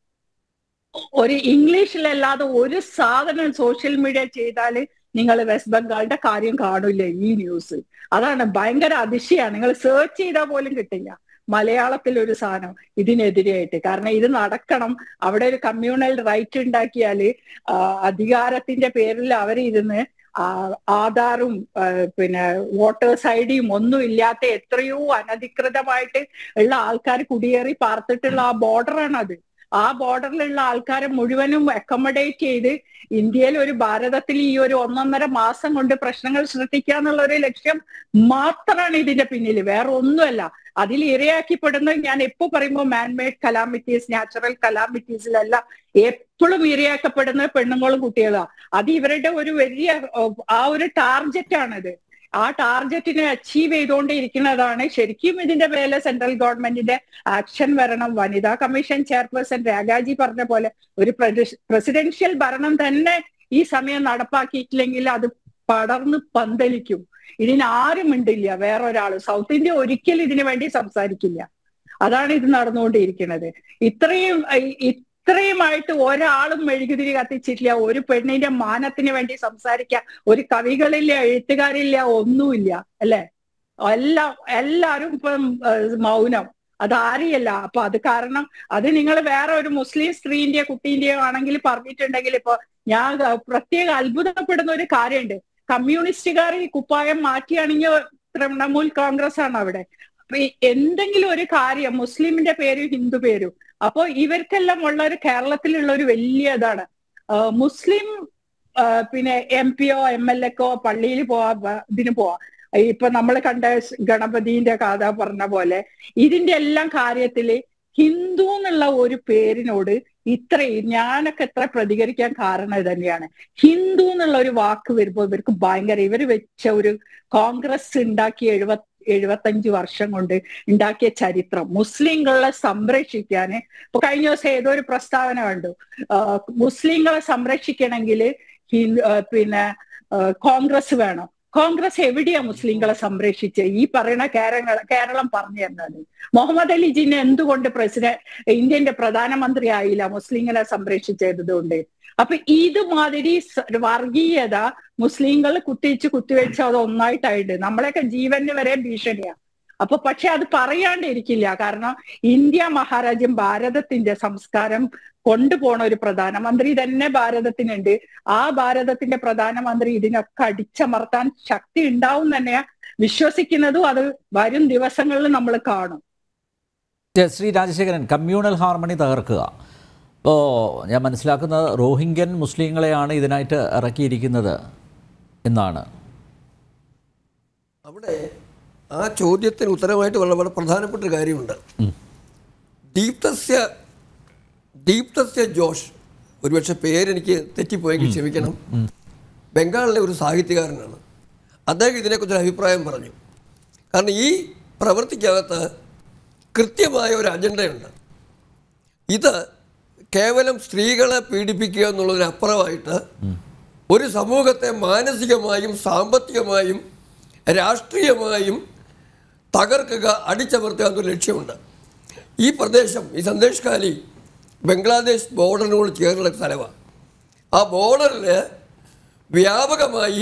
ഒരു ഇംഗ്ലീഷിലല്ലാതെ ഒരു സാധനം സോഷ്യൽ മീഡിയ ചെയ്താല് നിങ്ങൾ വെസ്റ്റ് ബംഗാളിന്റെ കാര്യം കാണില്ല ഈ ന്യൂസ്. അതാണ് ഭയങ്കര അതിശയാണ്. നിങ്ങൾ സെർച്ച് ചെയ്താൽ പോലും കിട്ടില്ല മലയാളത്തിൽ ഒരു സാധനം ഇതിനെതിരെയായിട്ട്. കാരണം ഇത് നടക്കണം. അവിടെ ഒരു കമ്മ്യൂണൽ റൈറ്റ് ഉണ്ടാക്കിയാല് അധികാരത്തിന്റെ പേരിൽ അവരിരുന്ന് ആധാറും പിന്നെ വോട്ടേഴ്സ് ID-യും ഒന്നും ഇല്ലാത്ത എത്രയോ അനധികൃതമായിട്ട് ഉള്ള ആൾക്കാർ കുടിയേറി പാർത്തിട്ടുള്ള ആ ബോർഡറാണത്. ആ ബോർഡറിലുള്ള ആൾക്കാരെ മുഴുവനും അക്കോമഡേറ്റ് ചെയ്ത് ഇന്ത്യയിൽ ഒരു ഭാരതത്തിൽ ഈ ഒരു 1.5 മാസം കൊണ്ട് പ്രശ്നങ്ങൾ സൃഷ്ടിക്കുക എന്നുള്ള ഒരു ലക്ഷ്യം മാത്രമാണ് ഇതിന്റെ പിന്നിൽ, വേറെ ഒന്നുമല്ല. അതിൽ ഇരയാക്കിപ്പെടുന്നത് ഞാൻ എപ്പോ പറയുമ്പോൾ മാൻമെയ്ഡ് കലാമിറ്റീസ്, നാച്ചുറൽ കലാമിറ്റീസിലല്ല എപ്പോഴും ഇരയാക്കപ്പെടുന്നത് പെണ്ണുങ്ങളും കുട്ടികളാണ്. അത് ഇവരുടെ ഒരു വലിയ ആ ഒരു ടാർജറ്റാണത്. ആ ടാർജറ്റിനെ അച്ചീവ് ചെയ്തുകൊണ്ടിരിക്കുന്നതാണ്. ശരിക്കും ഇതിന്റെ മേലെ സെൻട്രൽ ഗവൺമെന്റിന്റെ ആക്ഷൻ വരണം. വനിതാ കമ്മീഷൻ ചെയർപേഴ്സൺ രാഗാജി പറഞ്ഞ പോലെ ഒരു പ്രസിഡൻഷ്യൽ ഭരണം തന്നെ ഈ സമയം നടപ്പാക്കിയിട്ടില്ലെങ്കിൽ അത് പടർന്ന് പന്തലിക്കും. ഇതിനാരും മിണ്ടില്ല. വേറൊരാള് സൗത്ത് ഇന്ത്യ ഒരിക്കലും ഇതിനു വേണ്ടി സംസാരിക്കില്ല. അതാണ് ഇത് നടന്നുകൊണ്ടിരിക്കുന്നത്. ഇത്രയുമായിട്ട് ഒരാളും മെഴുകുതിരി കത്തിച്ചിട്ടില്ല. ഒരു പെണ്ണിന്റെ മാനത്തിന് വേണ്ടി സംസാരിക്കാൻ ഒരു കവികളില്ല, എഴുത്തുകാരില്ല, ഒന്നുമില്ല അല്ലെ. എല്ലാരും ഇപ്പം മൗനം. അതാരെയല്ല. അപ്പൊ അത് കാരണം അത് നിങ്ങൾ വേറെ ഒരു മുസ്ലിം സ്ത്രീന്റെയോ കുട്ടീന്റെയോ ആണെങ്കിൽ പറഞ്ഞിട്ടുണ്ടെങ്കിൽ ഇപ്പൊ ഞാൻ പ്രത്യേക അത്ഭുതപ്പെടുന്ന ഒരു കാര്യമുണ്ട്. കമ്മ്യൂണിസ്റ്റുകാർ ഈ കുപ്പായം മാറ്റിയാണെങ്കിൽ തൃണമൂൽ കോൺഗ്രസ് ആണ് അവിടെ. അപ്പൊ എന്തെങ്കിലും ഒരു കാര്യം മുസ്ലിമിന്റെ പേരും ഹിന്ദു പേരും, അപ്പൊ ഇവർക്കെല്ലാം ഉള്ള ഒരു കേരളത്തിലുള്ള ഒരു വലിയ ഇതാണ് മുസ്ലിം പിന്നെ MP-യോ MLA-ക്കോ പള്ളിയിൽ ഇതിന് പോവാ. ഇപ്പൊ നമ്മൾ കണ്ട ഗണപതിന്റെ കഥ പറഞ്ഞ പോലെ ഇതിന്റെ എല്ലാം കാര്യത്തില് ഹിന്ദു എന്നുള്ള ഒരു പേരിനോട് ഞാനൊക്കെ എത്ര പ്രതികരിക്കാൻ കാരണം ഇത് തന്നെയാണ്. ഹിന്ദു എന്നുള്ള ഒരു വാക്ക് വരുമ്പോൾ ഇവർക്ക് ഭയങ്കര, ഇവർ വെച്ച ഒരു കോൺഗ്രസ് ഉണ്ടാക്കിയ 75 വർഷം കൊണ്ട് ഉണ്ടാക്കിയ ചരിത്രം മുസ്ലിങ്ങളെ സംരക്ഷിക്കാന്. ഇപ്പൊ കഴിഞ്ഞ ദിവസം ഏതോ ഒരു പ്രസ്താവന കണ്ടു, മുസ്ലിങ്ങളെ സംരക്ഷിക്കണമെങ്കിൽ പിന്നെ കോൺഗ്രസ് വേണം. കോൺഗ്രസ് എവിടെയാ മുസ്ലിങ്ങളെ സംരക്ഷിച്ച്? ഈ പറയുന്ന കേരളം പറഞ്ഞു തന്നത്. മുഹമ്മദ് അലി ജിന്ന എന്തുകൊണ്ട് ഇന്ത്യന്റെ പ്രധാനമന്ത്രി ആയില്ല? മുസ്ലിങ്ങളെ സംരക്ഷിച്ചത് കൊണ്ട്. അപ്പൊ ഇതുമാതിരി വർഗീയത മുസ്ലിങ്ങൾ കുത്തിവെച്ച് അത് ഒന്നായിട്ടായിട്ട് നമ്മളെയൊക്കെ ജീവന് വരെ ഭീഷണിയാ. അപ്പൊ പക്ഷെ അത് പറയാണ്ടിരിക്കില്ല. കാരണം ഇന്ത്യ മഹാരാജ്യം, ഭാരതത്തിന്റെ സംസ്കാരം കൊണ്ടുപോണ ഒരു പ്രധാനമന്ത്രി തന്നെ ഭാരതത്തിനുണ്ട്. ആ ഭാരതത്തിന്റെ പ്രധാനമന്ത്രി ഇതിനൊക്കെ അടിച്ചമർത്താൻ ശക്തി ഉണ്ടാവും തന്നെയാ വിശ്വസിക്കുന്നതും. അത് വരും ദിവസങ്ങളിൽ നമ്മൾ കാണും. ശ്രീ രാജശേഖരൻ, കമ്മ്യൂണൽ ഹാർമണി തകർക്കുക. ഇപ്പോൾ ഞാൻ മനസ്സിലാക്കുന്നത് റോഹിംഗ്യൻ മുസ്ലിങ്ങളെയാണ് ഇതിനായിട്ട് ഇറക്കിയിരിക്കുന്നത് എന്നാണ്. അവിടെ ആ ചോദ്യത്തിന് ഉത്തരമായിട്ട് വളരെ പ്രധാനപ്പെട്ട ഒരു കാര്യമുണ്ട്. ദീപ്തസ്യ ജോഷ്, ഒരുപക്ഷെ പേരെനിക്ക് തെറ്റിപ്പോയെങ്കിൽ ക്ഷമിക്കണം, ബംഗാളിലെ ഒരു സാഹിത്യകാരനാണ്. അദ്ദേഹം ഇതിനെക്കുറിച്ചൊരു അഭിപ്രായം പറഞ്ഞു. കാരണം ഈ പ്രവൃത്തിക്കകത്ത് കൃത്യമായ ഒരു അജണ്ടയുണ്ട്. ഇത് കേവലം സ്ത്രീകളെ പീഡിപ്പിക്കുക എന്നുള്ളതിനപ്പുറമായിട്ട് ഒരു സമൂഹത്തെ മാനസികമായും സാമ്പത്തികമായും രാഷ്ട്രീയമായും തകർക്കുക, അടിച്ചമർത്തുക എന്നൊരു ലക്ഷ്യമുണ്ട്. ഈ പ്രദേശം, ഈ സന്ദേശ് ഖാലി ബംഗ്ലാദേശ് ബോർഡറിനോട് ചേർന്നുള്ള സ്ഥലമാണ്. ആ ബോർഡറിൽ വ്യാപകമായി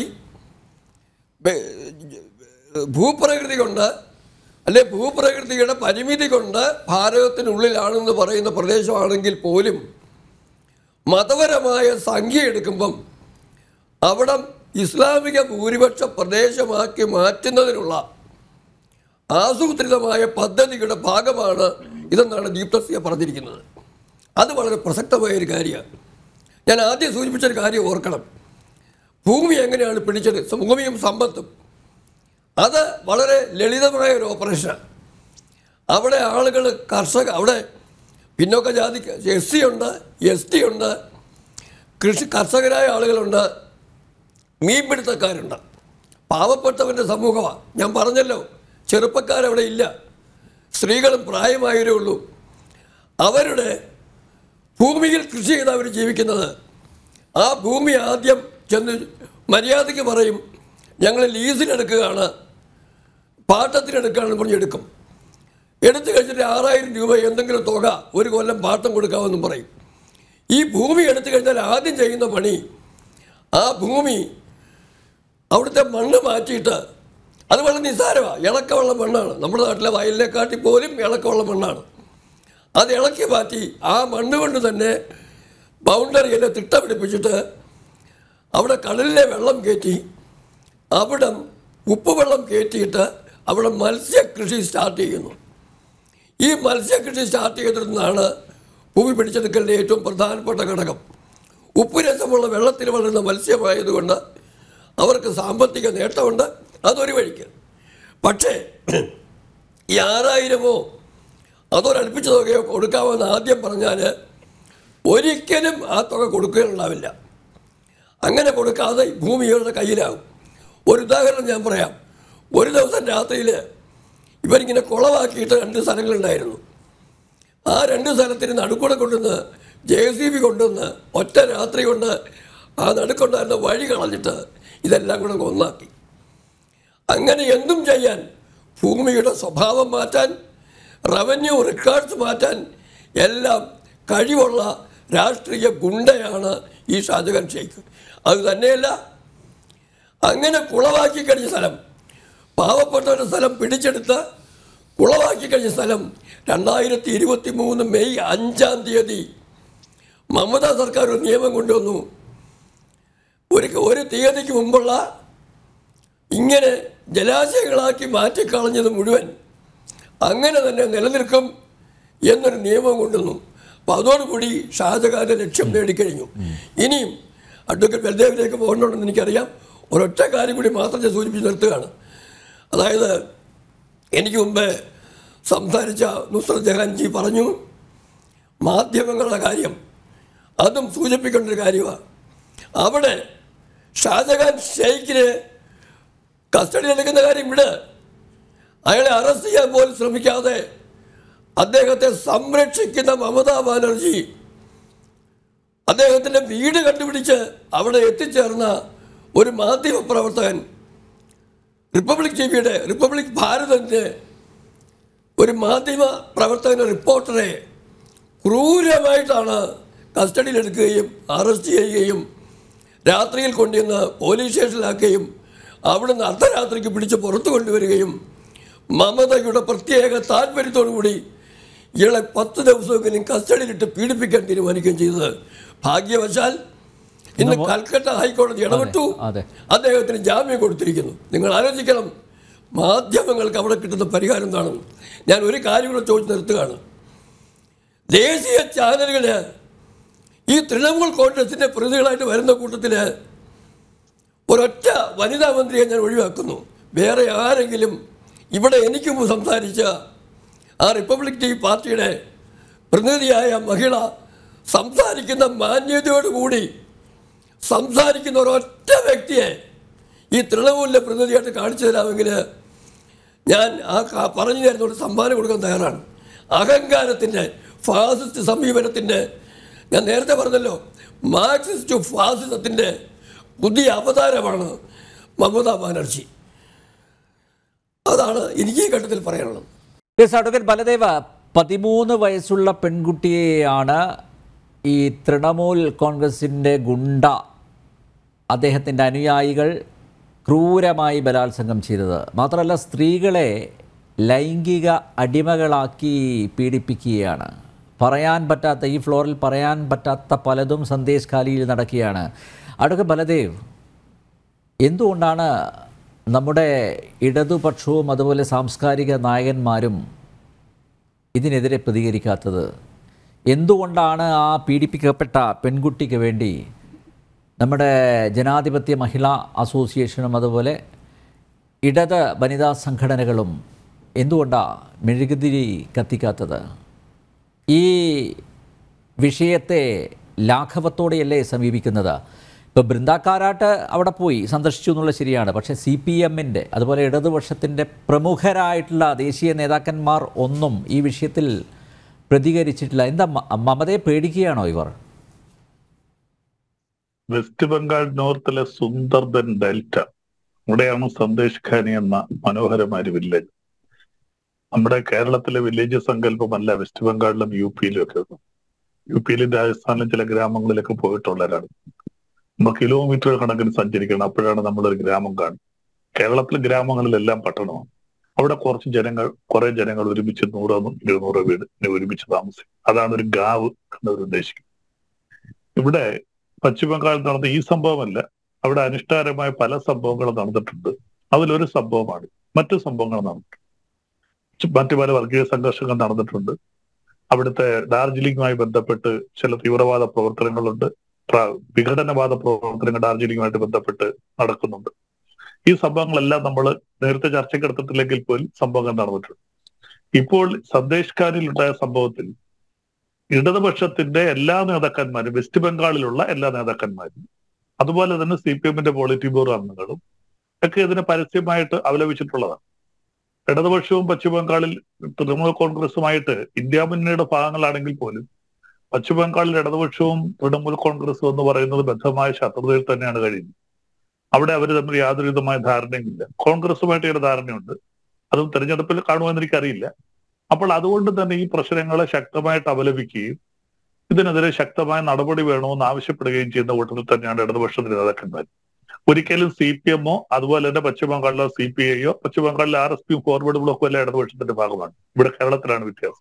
ഭൂപ്രകൃതി കൊണ്ട്, അല്ലെ ഭൂപ്രകൃതിയുടെ പരിമിതി കൊണ്ട് ഭാരതത്തിനുള്ളിലാണെന്ന് പറയുന്ന പ്രദേശമാണെങ്കിൽ പോലും മതപരമായ സംഖ്യ എടുക്കുമ്പം അവിടം ഇസ്ലാമിക ഭൂരിപക്ഷ പ്രദേശമാക്കി മാറ്റുന്നതിനുള്ള ആസൂത്രിതമായ പദ്ധതിയുടെ ഭാഗമാണ് ഇതെന്നാണ് ദീപ്തസ്യ പറഞ്ഞിരിക്കുന്നത്. അത് വളരെ പ്രസക്തമായൊരു കാര്യമാണ്. ഞാൻ ആദ്യം സൂചിപ്പിച്ചൊരു കാര്യം ഓർക്കണം. ഭൂമി എങ്ങനെയാണ് പിടിച്ചത്, ഭൂമിയും സമ്പത്തും. അത് വളരെ ലളിതമായ ഒരു ഓപ്പറേഷനാണ്. അവിടെ ആളുകൾ അവിടെ പിന്നോക്ക ജാതി SC ഉണ്ട്, ST ഉണ്ട്, കർഷകരായ ആളുകളുണ്ട്, മീൻപിടുത്തക്കാരുണ്ട്. പാവപ്പെട്ടവൻ്റെ സമൂഹമാണ്. ഞാൻ പറഞ്ഞല്ലോ, ചെറുപ്പക്കാരവിടെ ഇല്ല, സ്ത്രീകളും പ്രായമായവരേ ഉള്ളൂ. അവരുടെ ഭൂമിയിൽ കൃഷി ചെയ്ത് അവർ ജീവിക്കുന്നത്. ആ ഭൂമി ആദ്യം ചെന്ന് മര്യാദയ്ക്ക് പറയും, ഞങ്ങൾ ലീസിനെടുക്കുകയാണ്, പാട്ടത്തിനെടുക്കുകയാണെന്ന് പറഞ്ഞ് എടുക്കും. എടുത്തു കഴിച്ചിട്ട് 6000 രൂപ എന്തെങ്കിലും തുക ഒരു കൊല്ലം പാട്ടം കൊടുക്കാമെന്നും പറയും. ഈ ഭൂമി എടുത്തു കഴിഞ്ഞാൽ ആദ്യം ചെയ്യുന്ന പണി ആ ഭൂമി അവിടുത്തെ മണ്ണ് മാറ്റിയിട്ട്, അത് വളരെ നിസ്സാരമാണ്, ഇളക്കമുള്ള മണ്ണാണ്, നമ്മുടെ നാട്ടിലെ വയലിനെക്കാട്ടി പോലും ഇളക്കമുള്ള മണ്ണാണ്. അത് ഇളക്കി മാറ്റി ആ മണ്ണ് കൊണ്ട് തന്നെ ബൗണ്ടറിയിലെ തിട്ട പിടിപ്പിച്ചിട്ട് അവിടെ കടലിലെ വെള്ളം കയറ്റി അവിടെ ഉപ്പുവെള്ളം കയറ്റിയിട്ട് അവിടെ മത്സ്യകൃഷി സ്റ്റാർട്ട് ചെയ്യുന്നു. ഈ മത്സ്യകൃഷി സ്റ്റാർട്ട് ചെയ്തിരുന്നതാണ് ഭൂമി പിടിച്ചെടുക്കലിൻ്റെ ഏറ്റവും പ്രധാനപ്പെട്ട ഘടകം. ഉപ്പ് രസമുള്ള വെള്ളത്തിൽ വളരുന്ന മത്സ്യമായതുകൊണ്ട് അവർക്ക് സാമ്പത്തിക നേട്ടമുണ്ട്, അതൊരു വഴിക്ക്. പക്ഷേ ഈ 6000-ഓ അതൊരടുപ്പിച്ച തുകയോ കൊടുക്കാമെന്ന് ആദ്യം പറഞ്ഞാൽ ഒരിക്കലും ആ തുക കൊടുക്കുകയുണ്ടാവില്ല. അങ്ങനെ കൊടുക്കാതെ ഭൂമി ഇവരുടെ കയ്യിലാകും. ഒരു ഉദാഹരണം ഞാൻ പറയാം. ഒരു ദിവസം രാത്രിയിൽ ഇവരിങ്ങനെ കുളമാക്കിയിട്ട് 2 സ്ഥലങ്ങളുണ്ടായിരുന്നു. ആ 2 സ്ഥലത്തിന് നടുക്കൂടെ കൊണ്ടുവന്ന് JCB കൊണ്ടുവന്ന് ഒറ്റ രാത്രി കൊണ്ട് ആ നടുക്കുണ്ടായിരുന്ന വഴി കളഞ്ഞിട്ട് ഇതെല്ലാം കൂടെ ഒന്നാക്കി. അങ്ങനെ എന്തും ചെയ്യാൻ, ഭൂമിയുടെ സ്വഭാവം മാറ്റാൻ, റവന്യൂ റെക്കോർഡ്സ് മാറ്റാൻ എല്ലാം കഴിവുള്ള രാഷ്ട്രീയ ഗുണ്ടയാണ് ഈ ഷാജഹാൻ ഷെയ്ഖ്. അത് തന്നെയല്ല, അങ്ങനെ കുളവാക്കി കഴിഞ്ഞ സ്ഥലം, പാവപ്പെട്ടവരുടെ സ്ഥലം പിടിച്ചെടുത്ത് കുളവാക്കി കഴിഞ്ഞ സ്ഥലം 2023 മെയ് 5-ാം തീയതി മമതാ സർക്കാർ ഒരു നിയമം കൊണ്ടുവന്നു. ഒരു തീയതിക്ക് മുമ്പുള്ള ഇങ്ങനെ ജലാശയങ്ങളാക്കി മാറ്റിക്കളഞ്ഞത് മുഴുവൻ അങ്ങനെ തന്നെ നിലനിൽക്കും എന്നൊരു നിയമം കൊണ്ടുവന്നു. അപ്പോൾ അതോടുകൂടി ഷാജഹാൻ്റെ ലക്ഷ്യം നേടിക്കഴിഞ്ഞു. ഇനിയും അഡ്വക്കേറ്റ് ബൽദേവിലേക്ക് പോകണമെന്ന് എനിക്കറിയാം. ഒരൊറ്റ കാര്യം കൂടി മാത്രം ഞാൻ സൂചിപ്പിച്ച് നിർത്തുകയാണ്. അതായത് എനിക്ക് മുമ്പേ സംസാരിച്ച നുസ്രത് ജഹാൻജി പറഞ്ഞു മാധ്യമങ്ങളുടെ കാര്യം, അതും സൂചിപ്പിക്കേണ്ട ഒരു കാര്യമാണ്. അവിടെ ഷാജഹാൻ ഷെയ്ഖിനെ കസ്റ്റഡിയിലെടുക്കുന്ന കാര്യം വിട്, അയാളെ അറസ്റ്റ് ചെയ്യാൻ പോലും ശ്രമിക്കാതെ അദ്ദേഹത്തെ സംരക്ഷിക്കുന്ന മമതാ ബാനർജി അദ്ദേഹത്തിൻ്റെ വീട് കണ്ടുപിടിച്ച് അവിടെ എത്തിച്ചേർന്ന ഒരു മാധ്യമ പ്രവർത്തകൻ, റിപ്പബ്ലിക് ടിവിയുടെ, റിപ്പബ്ലിക് ഭാരതിൻ്റെ ഒരു മാധ്യമ പ്രവർത്തകനെ, റിപ്പോർട്ടറെ ക്രൂരമായിട്ടാണ് കസ്റ്റഡിയിലെടുക്കുകയും അറസ്റ്റ് ചെയ്യുകയും രാത്രിയിൽ കൊണ്ടുവന്ന് പോലീസ് സ്റ്റേഷനിലാക്കുകയും അവിടുന്ന് അർദ്ധരാത്രിക്ക് പിടിച്ച് പുറത്തു കൊണ്ടുവരികയും മമതയുടെ പ്രത്യേക താല്പര്യത്തോടുകൂടി ഇയാളെ 10 ദിവസമെങ്കിലും കസ്റ്റഡിയിലിട്ട് പീഡിപ്പിക്കാൻ തീരുമാനിക്കുകയും ചെയ്തത്. ഭാഗ്യവശാൽ ഇന്ന് കൽക്കട്ട ഹൈക്കോടതി ഇടപെട്ടു, അദ്ദേഹത്തിന് ജാമ്യം കൊടുത്തിരിക്കുന്നു. നിങ്ങൾ ആലോചിക്കണം മാധ്യമങ്ങൾക്ക് അവിടെ കിട്ടുന്ന പരിഹാരം എന്താണെന്ന്. ഞാൻ ഒരു കാര്യം കൂടെ ചോദിച്ച് നിർത്തുകയാണ്. ദേശീയ ചാനലുകൾ ഈ തൃണമൂൽ കോൺഗ്രസിൻ്റെ പ്രതികളായിട്ട് വരുന്ന കൂട്ടത്തിൽ ഒരൊറ്റ വനിതാ മന്ത്രിയെ ഞാൻ ഒഴിവാക്കുന്നു. വേറെ ആരെങ്കിലും ഇവിടെ എനിക്ക് മുമ്പ് സംസാരിച്ച ആ റിപ്പബ്ലിക് ടി പാർട്ടിയുടെ പ്രതിനിധിയായ മഹിള സംസാരിക്കുന്ന മാന്യതയോടുകൂടി സംസാരിക്കുന്ന ഒരൊറ്റ വ്യക്തിയെ ഈ തൃണമൂലിൻ്റെ പ്രതിനിധിയായിട്ട് കാണിച്ചു തരാമെങ്കിൽ ഞാൻ ആ പറഞ്ഞു തരുന്നൊരു സമ്മാനം കൊടുക്കാൻ തയ്യാറാണ്. അഹങ്കാരത്തിൻ്റെ, ഫാസിസ്റ്റ് സമീപനത്തിൻ്റെ, ഞാൻ നേരത്തെ പറഞ്ഞല്ലോ മാർക്സിസ്റ്റ് ഫാസിസത്തിൻ്റെ പുതിയ അവതാരമാണ് മമതാ ബാനർജി. അതാണ് എനിക്ക് ഈ ഘട്ടത്തിൽ പറയാനുള്ളത്. അഡ്വക്കേറ്റ് ബലദേവ, 13 വയസ്സുള്ള പെൺകുട്ടിയെയാണ് ഈ തൃണമൂൽ കോൺഗ്രസിൻ്റെ ഗുണ്ട, അദ്ദേഹത്തിൻ്റെ അനുയായികൾ ക്രൂരമായി ബലാത്സംഗം ചെയ്തത്. മാത്രമല്ല സ്ത്രീകളെ ലൈംഗിക അടിമകളാക്കി പീഡിപ്പിക്കുകയാണ്. പറയാൻ പറ്റാത്ത, ഈ ഫ്ലോറിൽ പറയാൻ പറ്റാത്ത പലതും സന്ദേശ് ഖാലിയിൽ നടക്കുകയാണ്. അഡ്വക്കേറ്റ് ബലദേവ്, എന്തുകൊണ്ടാണ് നമ്മുടെ ഇടതുപക്ഷവും അതുപോലെ സാംസ്കാരിക നായകന്മാരും ഇതിനെതിരെ പ്രതികരിക്കാത്തത്? എന്തുകൊണ്ടാണ് ആ പീഡിപ്പിക്കപ്പെട്ട പെൺകുട്ടിക്ക് വേണ്ടി നമ്മുടെ ജനാധിപത്യ മഹിളാ അസോസിയേഷനും അതുപോലെ ഇടത് വനിതാ സംഘടനകളും എന്തുകൊണ്ടാണ് മെഴുകുതിരി കത്തിക്കാത്തത്? ഈ വിഷയത്തെ ലാഘവത്തോടെയല്ലേ സമീപിക്കുന്നത്? ഇപ്പോൾ ബൃന്ദ കാരാട്ട് അവിടെ പോയി സന്ദർശിച്ചു എന്നുള്ളത് ശരിയാണ്. പക്ഷേ CPM-ൻ്റെ അതുപോലെ ഇടതുപക്ഷത്തിൻ്റെ പ്രമുഖരായിട്ടുള്ള ദേശീയ നേതാക്കന്മാർ ഒന്നും ഈ വിഷയത്തിൽ പ്രതികരിച്ചിട്ടില്ല. എന്താ, മമതയെ പേടിക്കുകയാണോ ഇവർ? വെസ്റ്റ് ബംഗാൾ നോർത്തിലെ സുന്ദർബൻ ഡെൽറ്റ ഇവിടെയാണ് സന്ദേശ് ഖാനി എന്ന മനോഹരമായ ഒരു വില്ലേജ്. നമ്മുടെ കേരളത്തിലെ വില്ലേജ് സങ്കല്പമല്ല വെസ്റ്റ് ബംഗാളിലും യു പിയിലും ഒക്കെ. യു പിയിലും രാജസ്ഥാനിലും ചില ഗ്രാമങ്ങളിലൊക്കെ പോയിട്ടുള്ളവരാണ്. നമ്മൾ കിലോമീറ്റർ കണക്കിന് സഞ്ചരിക്കണം, അപ്പോഴാണ് നമ്മളൊരു ഗ്രാമം കാണുന്നത്. കേരളത്തിലെ ഗ്രാമങ്ങളിലെല്ലാം പട്ടണമാണ്. അവിടെ കുറെ ജനങ്ങൾ ഒരുമിച്ച് 100-200 വീട് ഒരുമിച്ച് താമസിക്കും. അതാണ് ഒരു ഗാവ് എന്നവർ ഉദ്ദേശിക്കുന്നത്. ഇവിടെ പശ്ചിമ ബംഗാളിൽ നടന്ന ഈ സംഭവമല്ല, അവിടെ അനിഷ്ഠാരമായ പല സംഭവങ്ങളും നടന്നിട്ടുണ്ട്. അതിലൊരു സംഭവമാണ്. മറ്റു സംഭവങ്ങൾ നടന്നിട്ടുണ്ട്. മറ്റു പല വർഗീയ സംഘർഷങ്ങൾ നടന്നിട്ടുണ്ട്. അവിടുത്തെ ഡാർജിലിംഗുമായി ബന്ധപ്പെട്ട് ചില തീവ്രവാദ പ്രവർത്തനങ്ങളുണ്ട്. വിഘടനവാദ പ്രവർത്തനങ്ങൾ ഡാർജിലിംഗുമായിട്ട് ബന്ധപ്പെട്ട് നടക്കുന്നുണ്ട്. ഈ സംഭവങ്ങളെല്ലാം നമ്മൾ നേരത്തെ ചർച്ചയ്ക്കെടുത്തിട്ടില്ലെങ്കിൽ പോലും സംഭവങ്ങൾ നടന്നിട്ടുണ്ട്. ഇപ്പോൾ സന്ദേശ് ഖാനിൽ ഉണ്ടായ സംഭവത്തിൽ ഇടതുപക്ഷത്തിന്റെ എല്ലാ നേതാക്കന്മാരും, വെസ്റ്റ് ബംഗാളിലുള്ള എല്ലാ നേതാക്കന്മാരും, അതുപോലെ തന്നെ CPM-ന്റെ പോളിറ്റ് ബ്യൂറോ അംഗങ്ങളും ഒക്കെ ഇതിനെ പരസ്യമായിട്ട് അപലപിച്ചിട്ടുള്ളതാണ്. ഇടതുപക്ഷവും പശ്ചിമ ബംഗാളിൽ തൃണമൂൽ കോൺഗ്രസുമായിട്ട് ഇന്ത്യ മുന്നണിയുടെ ഭാഗങ്ങളാണെങ്കിൽ പോലും പശ്ചിമ ബംഗാളിൽ ഇടതുപക്ഷവും തൃണമൂൽ കോൺഗ്രസും എന്ന് പറയുന്നത് ബദ്ധമായ ശത്രുതയിൽ തന്നെയാണ് കഴിയുന്നത്. അവിടെ അവർ തമ്മിൽ യാതൊരു വിധമായ ധാരണയുമില്ല. കോൺഗ്രസുമായിട്ട് ഒരു ധാരണയുണ്ട്, അതും തെരഞ്ഞെടുപ്പിൽ കാണുമെന്ന് എനിക്കറിയില്ല. അപ്പോൾ അതുകൊണ്ട് തന്നെ ഈ പ്രശ്നങ്ങളെ ശക്തമായിട്ട് അപലപിക്കുകയും ഇതിനെതിരെ ശക്തമായ നടപടി വേണമെന്ന് ആവശ്യപ്പെടുകയും ചെയ്യുന്ന കൂട്ടത്തിൽ തന്നെയാണ് ഇടതുപക്ഷത്തിന്റെ നേതാക്കന്മാർ. ഒരിക്കലും CPM-ഓ അതുപോലെ തന്നെ പശ്ചിമ ബംഗാളിലെ CPI-യോ പശ്ചിമ ബംഗാളിലെ RSPയും ഫോർവേഡ് ബ്ലോക്കും എല്ലാം ഇടതുപക്ഷത്തിന്റെ ഭാഗമാണ്. ഇവിടെ കേരളത്തിലാണ് വ്യത്യാസം.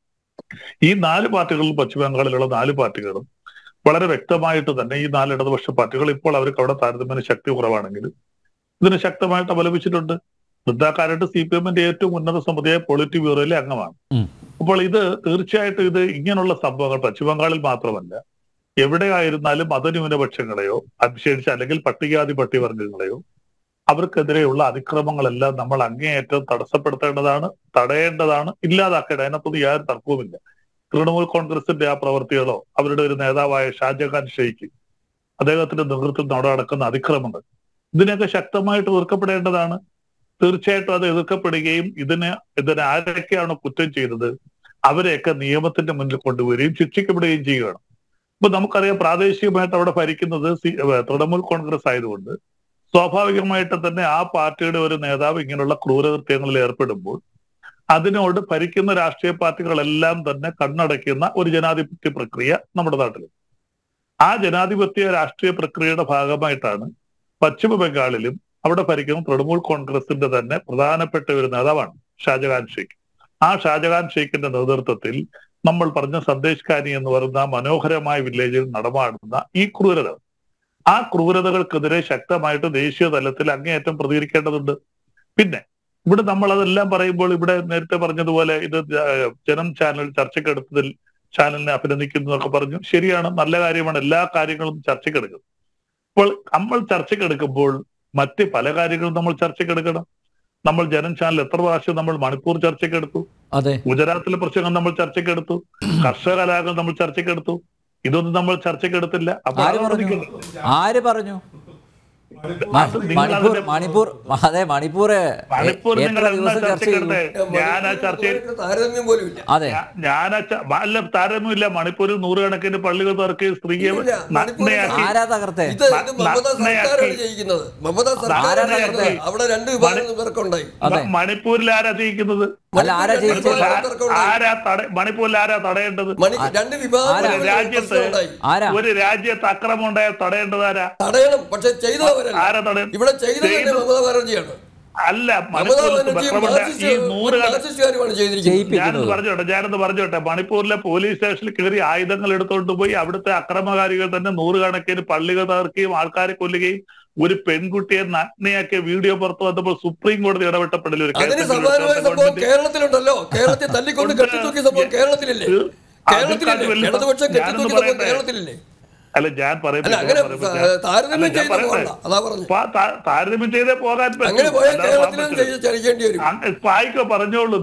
ഈ 4 പാർട്ടികളും, പശ്ചിമ ബംഗാളിലുള്ള 4 പാർട്ടികളും വളരെ വ്യക്തമായിട്ട് തന്നെ ഈ 4 ഇടതുപക്ഷ പാർട്ടികൾ ഇപ്പോൾ അവർക്ക് അവിടെ താരതമ്യേന ശക്തി കുറവാണെങ്കിലും ഇതിനെ ശക്തമായിട്ട് അപലപിച്ചിട്ടുണ്ട്. വൃദ്ധാക്കാരായിട്ട് CPM-ന്റെ ഏറ്റവും ഉന്നത സമിതിയായ പോളിറ്റ് ബ്യൂറോയിലെ അംഗമാണ്. അപ്പോൾ ഇത് തീർച്ചയായിട്ടും ഇത് ഇങ്ങനെയുള്ള സംഭവങ്ങൾ പശ്ചിമ ബംഗാളിൽ മാത്രമല്ല എവിടെയായിരുന്നാലും മതന്യൂനപക്ഷങ്ങളെയോ അഭിഷേധിച്ച് അല്ലെങ്കിൽ പട്ടികജാതി പട്ടികവർഗങ്ങളെയോ അവർക്കെതിരെയുള്ള അതിക്രമങ്ങളെല്ലാം നമ്മൾ അങ്ങേയറ്റം തടസ്സപ്പെടുത്തേണ്ടതാണ്, തടയേണ്ടതാണ്, ഇല്ലാതാക്കേണ്ടത്. അതിനകത്തൊന്നും യാതൊരു തർക്കവുമില്ല. തൃണമൂൽ കോൺഗ്രസിന്റെ ആ പ്രവൃത്തികളോ അവരുടെ ഒരു നേതാവായ ഷാജഹാൻ ഷെയ്ഖ് അദ്ദേഹത്തിന്റെ നേതൃത്വത്തിൽ നടക്കുന്ന അതിക്രമങ്ങൾ ഇതിനെയൊക്കെ ശക്തമായിട്ട് എതിർക്കപ്പെടേണ്ടതാണ്. തീർച്ചയായിട്ടും അത് എതിർക്കപ്പെടുകയും ഇതിനെ ആരൊക്കെയാണ് കുറ്റം ചെയ്തത് അവരെയൊക്കെ നിയമത്തിന്റെ മുന്നിൽ കൊണ്ടുവരികയും ശിക്ഷിക്കപ്പെടുകയും ചെയ്യുകയാണ്. ഇപ്പൊ നമുക്കറിയാം, പ്രാദേശികമായിട്ട് അവിടെ ഭരിക്കുന്നത് തൃണമൂൽ കോൺഗ്രസ് ആയതുകൊണ്ട് സ്വാഭാവികമായിട്ട് തന്നെ ആ പാർട്ടിയുടെ ഒരു നേതാവ് ഇങ്ങനെയുള്ള ക്രൂരകൃത്യങ്ങളിൽ ഏർപ്പെടുമ്പോൾ അതിനോട് ഭരിക്കുന്ന രാഷ്ട്രീയ പാർട്ടികളെല്ലാം തന്നെ കണ്ണടയ്ക്കുന്ന ഒരു ജനാധിപത്യ പ്രക്രിയ നമ്മുടെ നാട്ടിൽ. ആ ജനാധിപത്യ രാഷ്ട്രീയ പ്രക്രിയയുടെ ഭാഗമായിട്ടാണ് പശ്ചിമ ബംഗാളിലും അവിടെ ഭരിക്കുന്ന തൃണമൂൽ കോൺഗ്രസിന്റെ തന്നെ പ്രധാനപ്പെട്ട ഒരു നേതാവാണ് ഷാജഹാൻ ഷെയ്ഖ്. ആ ഷാജഹാൻ ഷെയ്ഖിന്റെ നേതൃത്വത്തിൽ നമ്മൾ പറഞ്ഞ സന്ദേശ് ഖാനി എന്ന് പറയുന്ന മനോഹരമായ വില്ലേജിൽ നടമാടുന്ന ഈ ക്രൂരത, ആ ക്രൂരതകൾക്കെതിരെ ശക്തമായിട്ട് ദേശീയ തലത്തിൽ അങ്ങേയറ്റം പ്രതികരിക്കേണ്ടതുണ്ട്. പിന്നെ ഇവിടെ നമ്മൾ അതെല്ലാം പറയുമ്പോൾ ഇവിടെ നേരത്തെ പറഞ്ഞതുപോലെ ഇത് ജനം ചാനൽ ചർച്ചയ്ക്കെടുത്തതിൽ ചാനലിനെ അഭിനന്ദിക്കുന്നു എന്നൊക്കെ പറഞ്ഞു. ശരിയാണ്, നല്ല കാര്യമാണ്. എല്ലാ കാര്യങ്ങളും ചർച്ചയ്ക്കെടുക്കുന്നത്. അപ്പോൾ നമ്മൾ ചർച്ചയ്ക്കെടുക്കുമ്പോൾ മറ്റ് പല കാര്യങ്ങളും നമ്മൾ ചർച്ചയ്ക്കെടുക്കണം. നമ്മൾ ജനം ചാനൽ എത്ര പ്രാവശ്യം നമ്മൾ മണിപ്പൂർ ചർച്ചയ്ക്കെടുത്തു, ഗുജറാത്തിലെ പ്രശ്നങ്ങൾ നമ്മൾ ചർച്ചയ്ക്കെടുത്തു, കർഷക കലാപങ്ങൾ നമ്മൾ ചർച്ചയ്ക്കെടുത്തു. ഇതൊന്നും നമ്മൾ ചർച്ചയ്ക്കെടുത്തില്ല. അപ്പൊ ആര് പറഞ്ഞു? മണിപ്പൂർ താരതമ്യമില്ല. മണിപ്പൂർ 100 കണക്കിന് പള്ളികൾ തകർക്കുകയും സ്ത്രീയെ മണിപ്പൂരിൽ ആരാ ജയിക്കുന്നത്? മണിപ്പൂരിൽ ആരാ തടയേണ്ടത്? ഒരു രാജ്യത്ത് അക്രമം ഉണ്ടായാൽ തടയേണ്ടത് ആരാ? പക്ഷെ ആരാ തടയും? അല്ല, ഞാനൊന്ന് പറഞ്ഞോട്ടെ. മണിപ്പൂരിലെ പോലീസ് സ്റ്റേഷനിൽ കയറി ആയുധങ്ങൾ എടുത്തോണ്ട് പോയി അവിടുത്തെ അക്രമകാരികൾ തന്നെ 100 കണക്കിന് പള്ളികൾ തകർക്കുകയും ആൾക്കാരെ കൊല്ലുകയും ഒരു പെൺകുട്ടിയെ നഗ്നയാക്കിയ വീഡിയോ പുറത്തു വന്നപ്പോൾ സുപ്രീം കോടതി ഇടപെട്ടപ്പെടൽ ഒരു കേരളത്തിലുണ്ടല്ലോ. കേരളത്തിൽ തല്ലിക്കൊണ്ട് കെട്ടിത്തൂക്കിയ സംഭവം കേരളത്തിലില്ലേ? കേരളത്തിലില്ലേ? അല്ല, ഞാൻ താരതമ്യം ചെയ്തേ പോകാൻ സ്പായിക്കോ പറഞ്ഞോളൂ,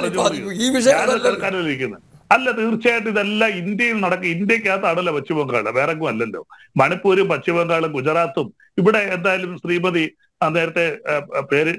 നിങ്ങൾ അല്ല. തീർച്ചയായിട്ടും ഇതെല്ലാം ഇന്ത്യയിൽ നടക്കും. ഇന്ത്യക്കകത്താണല്ലോ പശ്ചിമ ബംഗാൾ, വേറെ അല്ലല്ലോ. മണിപ്പൂരും പശ്ചിമ ബംഗാളും ഗുജറാത്തും ഇവിടെ എന്തായാലും ശ്രീമതി നേരത്തെ പേര്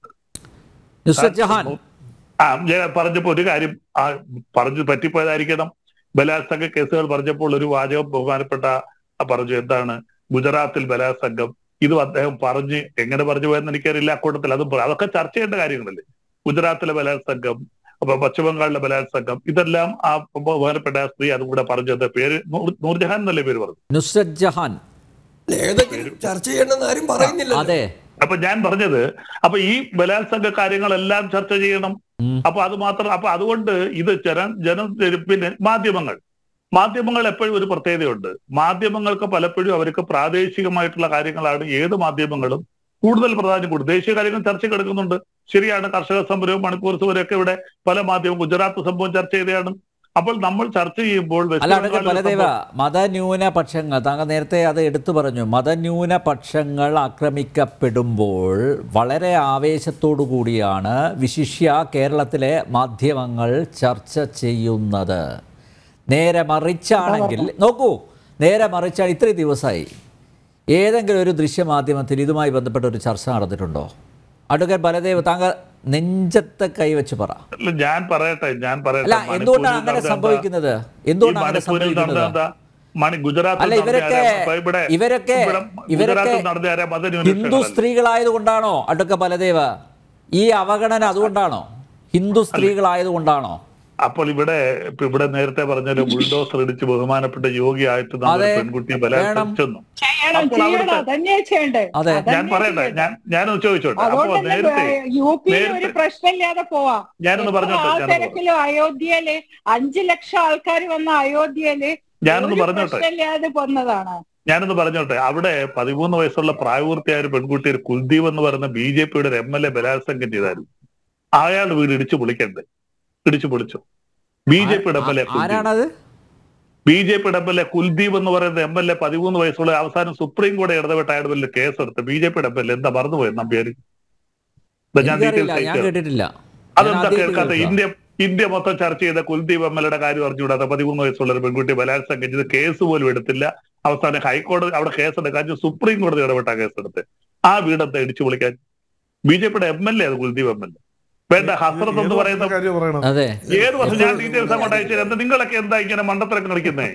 പറഞ്ഞപ്പോ ഒരു കാര്യം പറഞ്ഞു പറ്റിപ്പോയതായിരിക്കണം. ബലാത്സംഗ കേസുകൾ പറഞ്ഞപ്പോൾ ഒരു വാചകം ബഹുമാനപ്പെട്ട പറഞ്ഞു. എന്താണ്? ഗുജറാത്തിൽ ബലാത്സംഗം, ഇതും അദ്ദേഹം എങ്ങനെ പറഞ്ഞു പോയെന്ന് എനിക്കറിയില്ല. അക്കൂട്ടത്തിൽ അതൊക്കെ ചർച്ച ചെയ്യേണ്ട കാര്യങ്ങളല്ലേ. ഗുജറാത്തിലെ ബലാത്സംഗം, അപ്പൊ പശ്ചിമബംഗാളിലെ ബലാത്സംഗം, ഇതെല്ലാം ആ ബഹുമാനപ്പെട്ട സ്ത്രീ അതും കൂടെ പറഞ്ഞത്. പേര് നൂർജഹാൻ എന്നല്ലേ പേര് പറഞ്ഞു? നുസ്രത് ജഹാൻ. ചർച്ച ചെയ്യണമെന്ന് ആരും പറയുന്നില്ല. അതെ. അപ്പൊ ഞാൻ പറഞ്ഞത്, അപ്പൊ ഈ ബലാത്സംഗ കാര്യങ്ങളെല്ലാം ചർച്ച ചെയ്യണം. അപ്പൊ അത് മാത്രം. അപ്പൊ അതുകൊണ്ട് ഇത് പിന്നെ മാധ്യമങ്ങൾ എപ്പോഴും ഒരു പ്രത്യേകതയുണ്ട്. മാധ്യമങ്ങൾക്ക് പലപ്പോഴും അവർക്ക് പ്രാദേശികമായിട്ടുള്ള കാര്യങ്ങളാണ് ഏത് മാധ്യമങ്ങളും കൂടുതൽ പ്രാധാന്യം കൊടുക്കും. ദേശീയ കാര്യങ്ങൾ ചർച്ചയ്ക്ക് എടുക്കുന്നുണ്ട്, ശരിയാണ്. കർഷക സമരവും മണിപ്പൂർ സമരമൊക്കെ ഇവിടെ പല മാധ്യമം, ഗുജറാത്ത് സംഭവം ചർച്ച ചെയ്തതാണ്. അപ്പോൾ നമ്മൾ ചർച്ച ചെയ്യുമ്പോൾ മതന്യൂനപക്ഷങ്ങൾ, താങ്കൾ നേരത്തെ അത് എടുത്തു പറഞ്ഞു, മതന്യൂനപക്ഷങ്ങൾ ആക്രമിക്കപ്പെടുമ്പോൾ വളരെ ആവേശത്തോടു കൂടിയാണ് വിശിഷ്യ കേരളത്തിലെ മാധ്യമങ്ങൾ ചർച്ച ചെയ്യുന്നത്. നേരെ മറിച്ചാണെങ്കിൽ നോക്കൂ, നേരെ മറിച്ചാണ് ഇത്രയും ദിവസമായി ഏതെങ്കിലും ഒരു ദൃശ്യമാധ്യമത്തിൽ ഇതുമായി ബന്ധപ്പെട്ട ഒരു ചർച്ച നടന്നിട്ടുണ്ടോ? അഡ്വക്കേറ്റ് ബലദേവ്, താങ്കൾ നെഞ്ചത്തെ കൈവച്ച് പറ. ഞാൻ പറയട്ടെ. അല്ല, എന്തുകൊണ്ടാണ് അങ്ങനെ സംഭവിക്കുന്നത്? എന്തുകൊണ്ടാണ് അങ്ങനെ സംഭവിക്കുന്നത്? അല്ല, ഇവരൊക്കെ ഹിന്ദു സ്ത്രീകളായതുകൊണ്ടാണോ അഡ്വക്കേറ്റ് ബലദേവ്? ഈ അവഗണന അതുകൊണ്ടാണോ? ഹിന്ദു സ്ത്രീകളായതുകൊണ്ടാണോ? അപ്പോൾ ഇവിടെ നേരത്തെ പറഞ്ഞാലും ബുൾഡോസർ ഇടിച്ച് ബഹുമാനപ്പെട്ട യോഗിയായിട്ട് പെൺകുട്ടിയെ ബലാത്സംഗിച്ചെന്നു. ഞാൻ പറയട്ടെ, ഞാനൊന്ന് ചോദിച്ചോട്ടെ. അപ്പൊ നേരത്തെ ഞാനൊന്ന് പറഞ്ഞോട്ടെ. അയോധ്യയില് 5 ലക്ഷം ആൾക്കാർ വന്ന അയോധ്യയില് ഞാനൊന്ന് പറഞ്ഞോട്ടെ. അവിടെ 13 വയസ്സുള്ള പ്രായപൂർത്തിയായ ഒരു പെൺകുട്ടി, ഒരു കുൽദീപ് എന്ന് പറയുന്ന BJP-യുടെ ഒരു MLA ബലാത്സംഗം ചെയ്തായിരുന്നു. അയാളുടെ വീട് ഇടിച്ചു പൊളിച്ചു. BJP-യുടെ MLA കുൽദീപ് എന്ന് പറയുന്ന MLA 13 വയസ്സുള്ള, അവസാനം സുപ്രീം കോടതി ഇടപെട്ട അയാളുടെ വലിയ കേസെടുത്ത്. BJP-യുടെ MLA എന്താ മറന്നുപോയത് നമ്പ്യാര്? അതെന്താ കേൾക്കാത്ത? ഇന്ത്യ മൊത്തം ചർച്ച ചെയ്ത കുൽദീപ് MLA-യുടെ കാര്യം അറിഞ്ഞുകൂടാത്ത 13 വയസ്സുള്ള ഒരു പെൺകുട്ടി ബലാത്സംഗം ചെയ്ത് കേസ് പോലും എടുത്തില്ല. അവസാനം ഹൈക്കോടതി അവിടെ കേസെടുക്കാൻ സുപ്രീം കോടതി ഇടപെട്ട കേസെടുത്ത്. ആ വീടെന്താ ഇടിച്ചു പൊളിക്കാൻ? BJP-യുടെ MLA അത് കുൽദീപ് MLA. വേണ്ട, ഹസ്രത്ത് എന്ന് പറയുന്ന ഏത് വർഷം ഞാൻ ഡീറ്റെയിൽസ് അങ്ങോട്ട് അയച്ചു. എന്താ നിങ്ങളൊക്കെ എന്താ ഇങ്ങനെ മണ്ടത്തരം കളിക്കുന്നേ?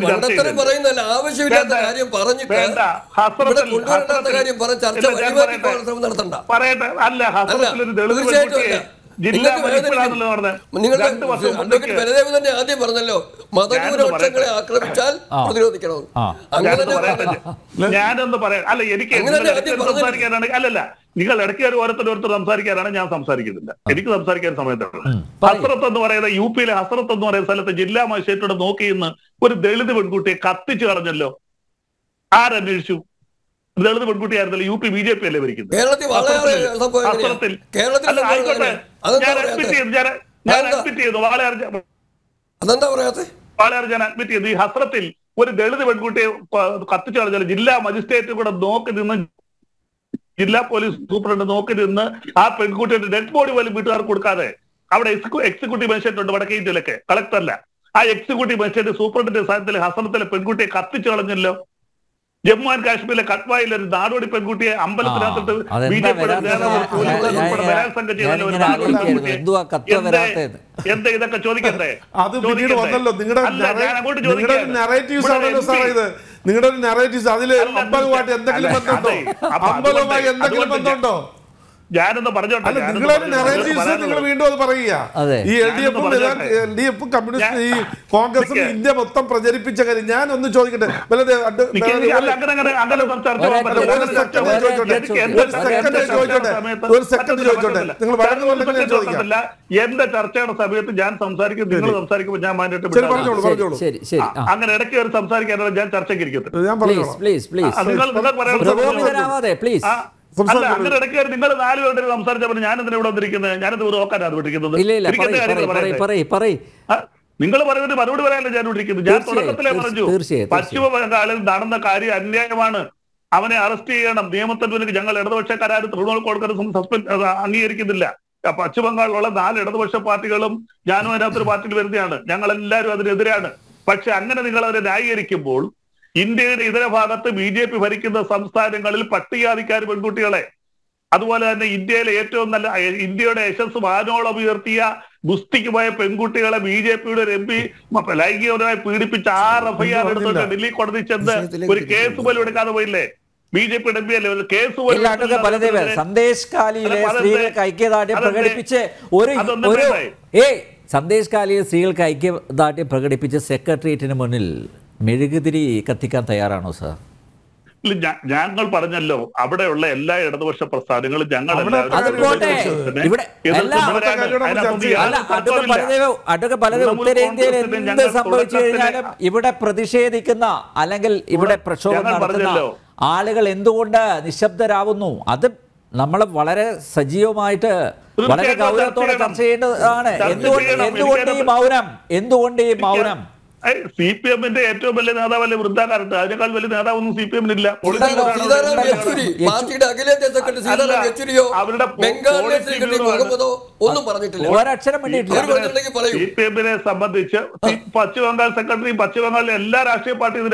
പറയട്ടെ. അല്ല, ഹസ്രത്തിലൊരു ദളിത് പെൺകുട്ടിയെ ജില്ലാ മജിസ്ട്രേറ്റാണല്ലോ നടന്നത്. ബലദേവ് തന്നെ ആദ്യം പറഞ്ഞല്ലോ, മതന്യൂനപക്ഷങ്ങളെ ആക്രമിച്ചാൽ പ്രതിരോധിക്കണം. ഞാനൊന്ന് പറയാം. അല്ല, എനിക്ക് സംസാരിക്കാനാണ്. അല്ലല്ല, നിങ്ങൾ ഇടയ്ക്ക് ഓരോരുത്തർ സംസാരിക്കാനാണ്. ഞാൻ സംസാരിക്കുന്നില്ല. എനിക്ക് സംസാരിക്കാൻ സമയത്താണ്. ഹസ്രത്ത് എന്ന് പറയുന്ന UP-യിലെ ഹസ്രത്ത് എന്ന് പറയുന്ന സ്ഥലത്ത് ജില്ലാ മജിസ്ട്രേറ്റോട് നോക്കിയിന്ന് ഒരു ദളിത് പെൺകുട്ടിയെ കത്തിച്ചു കളഞ്ഞല്ലോ. ആരന്വേഷിച്ചു? ദളിത് പെൺകുട്ടിയായിരുന്നല്ലോ. UP BJP അല്ലേ ഭരിക്കുന്നത്. ഞാൻ അഡ്മിറ്റ് ചെയ്തു. വാളയാർ ഞാൻ അഡ്മിറ്റ് ചെയ്തു. ഈ ഹസ്രത്തിൽ ഒരു ദളിത് പെൺകുട്ടിയെ കത്തിച്ചു കളഞ്ഞാൽ ജില്ലാ മജിസ്ട്രേറ്റ് കൂടെ നോക്കി നിന്ന്, ജില്ലാ പോലീസ് സൂപ്രണ്ട് നോക്കി നിന്ന് ആ പെൺകുട്ടിയുടെ ഡെഡ് ബോഡി പോലും വീട്ടുകാർക്ക് കൊടുക്കാതെ അവിടെ എക്സിക്യൂട്ടീവ് മജിസ്ട്രേറ്റ് ഉണ്ട് വടക്കേ ഇന്ത്യയിലൊക്കെ, കളക്ടറല്ല. ആ എക്സിക്യൂട്ടീവ് മജിസ്ട്രേറ്റ് സൂപ്രണ്ടിന്റെ സ്ഥാനത്തിൽ ഹസനത്തിലെ പെൺകുട്ടിയെ കത്തിച്ചു കളഞ്ഞല്ലോ. ജമ്മു ആൻഡ് കാശ്മീരിലെ കട്ട്വായിലെ ഒരു നാടോടി പെൺകുട്ടിയെ അമ്പലത്തിനകത്തിട്ട് BJP-യുടെ ബലാത്സംഗം ചെയ്തല്ലോ. എന്താ ഇതൊക്കെ ചോദിക്കണ്ടേ? നിങ്ങളുടെ ഒരു നറേറ്റീവ്സ് അതില് അമ്പലവുമായിട്ട് എന്തെങ്കിലും ബന്ധമുണ്ടോ? അമ്പലവുമായി എന്തെങ്കിലും ബന്ധമുണ്ടോ? ഞാനൊന്ന് പറഞ്ഞോട്ടെ. നിങ്ങൾ വീണ്ടും അത് പറയുക. ഈ LDF കമ്മ്യൂണിസ്റ്റ് ഈ കോൺഗ്രസും ഇന്ത്യ മൊത്തം പ്രചരിപ്പിച്ച കാര്യം ഞാനൊന്ന് ചോദിക്കട്ടെ. ഒരു സെക്കൻഡ് ചോദിച്ചോട്ടെ. നിങ്ങൾ പറയുന്നുണ്ടെങ്കിൽ ഞാൻ ചോദിക്കാം. എന്റെ ചർച്ചയുടെ സമയത്ത് ഞാൻ സംസാരിക്കും, നിങ്ങൾ സംസാരിക്കുമ്പോൾ ഞാൻ മാറ്റിട്ട് അങ്ങനെ ഇടയ്ക്ക് ഒരു സംസാരിക്കാനാണ് ഞാൻ ചർച്ചയ്ക്ക് ഇരിക്കുന്നത്. അല്ല, അങ്ങനെ ഇടയ്ക്ക് നിങ്ങൾ 4 പേരുടെ സംസാരിച്ചപ്പോൾ ഞാൻ എന്തിനാ ഇവിടെ വന്നിരിക്കുന്നത്? ഞാനെന്ത് നോക്കാനാണ് വിട്ടിരിക്കുന്നത്? നിങ്ങൾ പറയുന്നത് മറുപടി പറയാനല്ല ഞാൻ വിട്ടിരിക്കുന്നത്. ഞാൻ തുടക്കത്തിലേ പറഞ്ഞു, പശ്ചിമ ബംഗാളിൽ നടന്ന കാര്യം അന്യായമാണ്. അവനെ അറസ്റ്റ് ചെയ്യണം. നിയമത്തിന് മുന്നിൽ ഞങ്ങൾ ഇടതുപക്ഷക്കാരും തൃണമൂൽ കോൺഗ്രസും അംഗീകരിക്കുന്നില്ല. പശ്ചിമ ബംഗാളിലുള്ള 4 ഇടതുപക്ഷ പാർട്ടികളും ഞാനും അതിനകത്തൊരു പാർട്ടിയിൽ വരുന്നതാണ്. ഞങ്ങളെല്ലാവരും അതിനെതിരാണ്. പക്ഷെ അങ്ങനെ നിങ്ങൾ അതിനെ ന്യായീകരിക്കുമ്പോൾ ഇന്ത്യയുടെ ഇതര ഭാഗത്ത് BJP ഭരിക്കുന്ന സംസ്ഥാനങ്ങളിൽ പട്ടികജാതിക്കാർ പെൺകുട്ടികളെ, അതുപോലെ തന്നെ ഇന്ത്യയിലെ ഏറ്റവും നല്ല ഇന്ത്യയുടെ യശസ് വാനോളം ഉയർത്തിയ ഗുസ്തിക്ക് പോയ പെൺകുട്ടികളെ BJP-യുടെ ഒരു MP ലൈംഗികപരമായി പീഡിപ്പിച്ച് 6 FIR എടുത്തിട്ട് ഡൽഹി കോടതി ചെന്ന് ഒരു കേസ് പോലും എടുക്കാതെ പോയില്ലേ? BJP MP അല്ലേ കേസ് സന്ദേശ് കാലിയിലെ സ്ത്രീകൾക്ക് ഐക്യദാർഢ്യം പ്രകടിപ്പിച്ച് സന്ദേശ് കാലിയിൽ സ്ത്രീകൾക്ക് ഐക്യദാർഢ്യം പ്രകടിപ്പിച്ച് സെക്രട്ടേറിയറ്റിന് മുന്നിൽ മെഴുകുതിരി കത്തിക്കാൻ തയ്യാറാണോ സാർ? ഞങ്ങൾ പറഞ്ഞല്ലോ അവിടെയുള്ള എല്ലാ ഇടതുപക്ഷ പ്രസ്ഥാനങ്ങളും ഞങ്ങൾ ഉത്തരേന്ത്യയിൽ എന്ത് സംഭവിച്ചു കഴിഞ്ഞാലും ഇവിടെ പ്രതിഷേധിക്കുന്ന അല്ലെങ്കിൽ ഇവിടെ പ്രക്ഷോഭം നടത്തുന്ന ആളുകൾ എന്തുകൊണ്ട് നിശബ്ദരാകുന്നു? അത് നമ്മൾ വളരെ സജീവമായിട്ട് വളരെ ഗൗരവത്തോടെ ചർച്ച ചെയ്യേണ്ടതാണ്. എന്തുകൊണ്ട് ഈ മൗനം? CPM-ന്റെ ഏറ്റവും വലിയ നേതാവല്ലേ വൃന്ദാകാരത്ത്? അതിനേക്കാൾ വലിയ നേതാവൊന്നും CPM-നില്ല. CPM-നെ സംബന്ധിച്ച് പശ്ചിമ ബംഗാൾ സെക്രട്ടറി, പശ്ചിമ ബംഗാളിലെ എല്ലാ രാഷ്ട്രീയ പാർട്ടിയും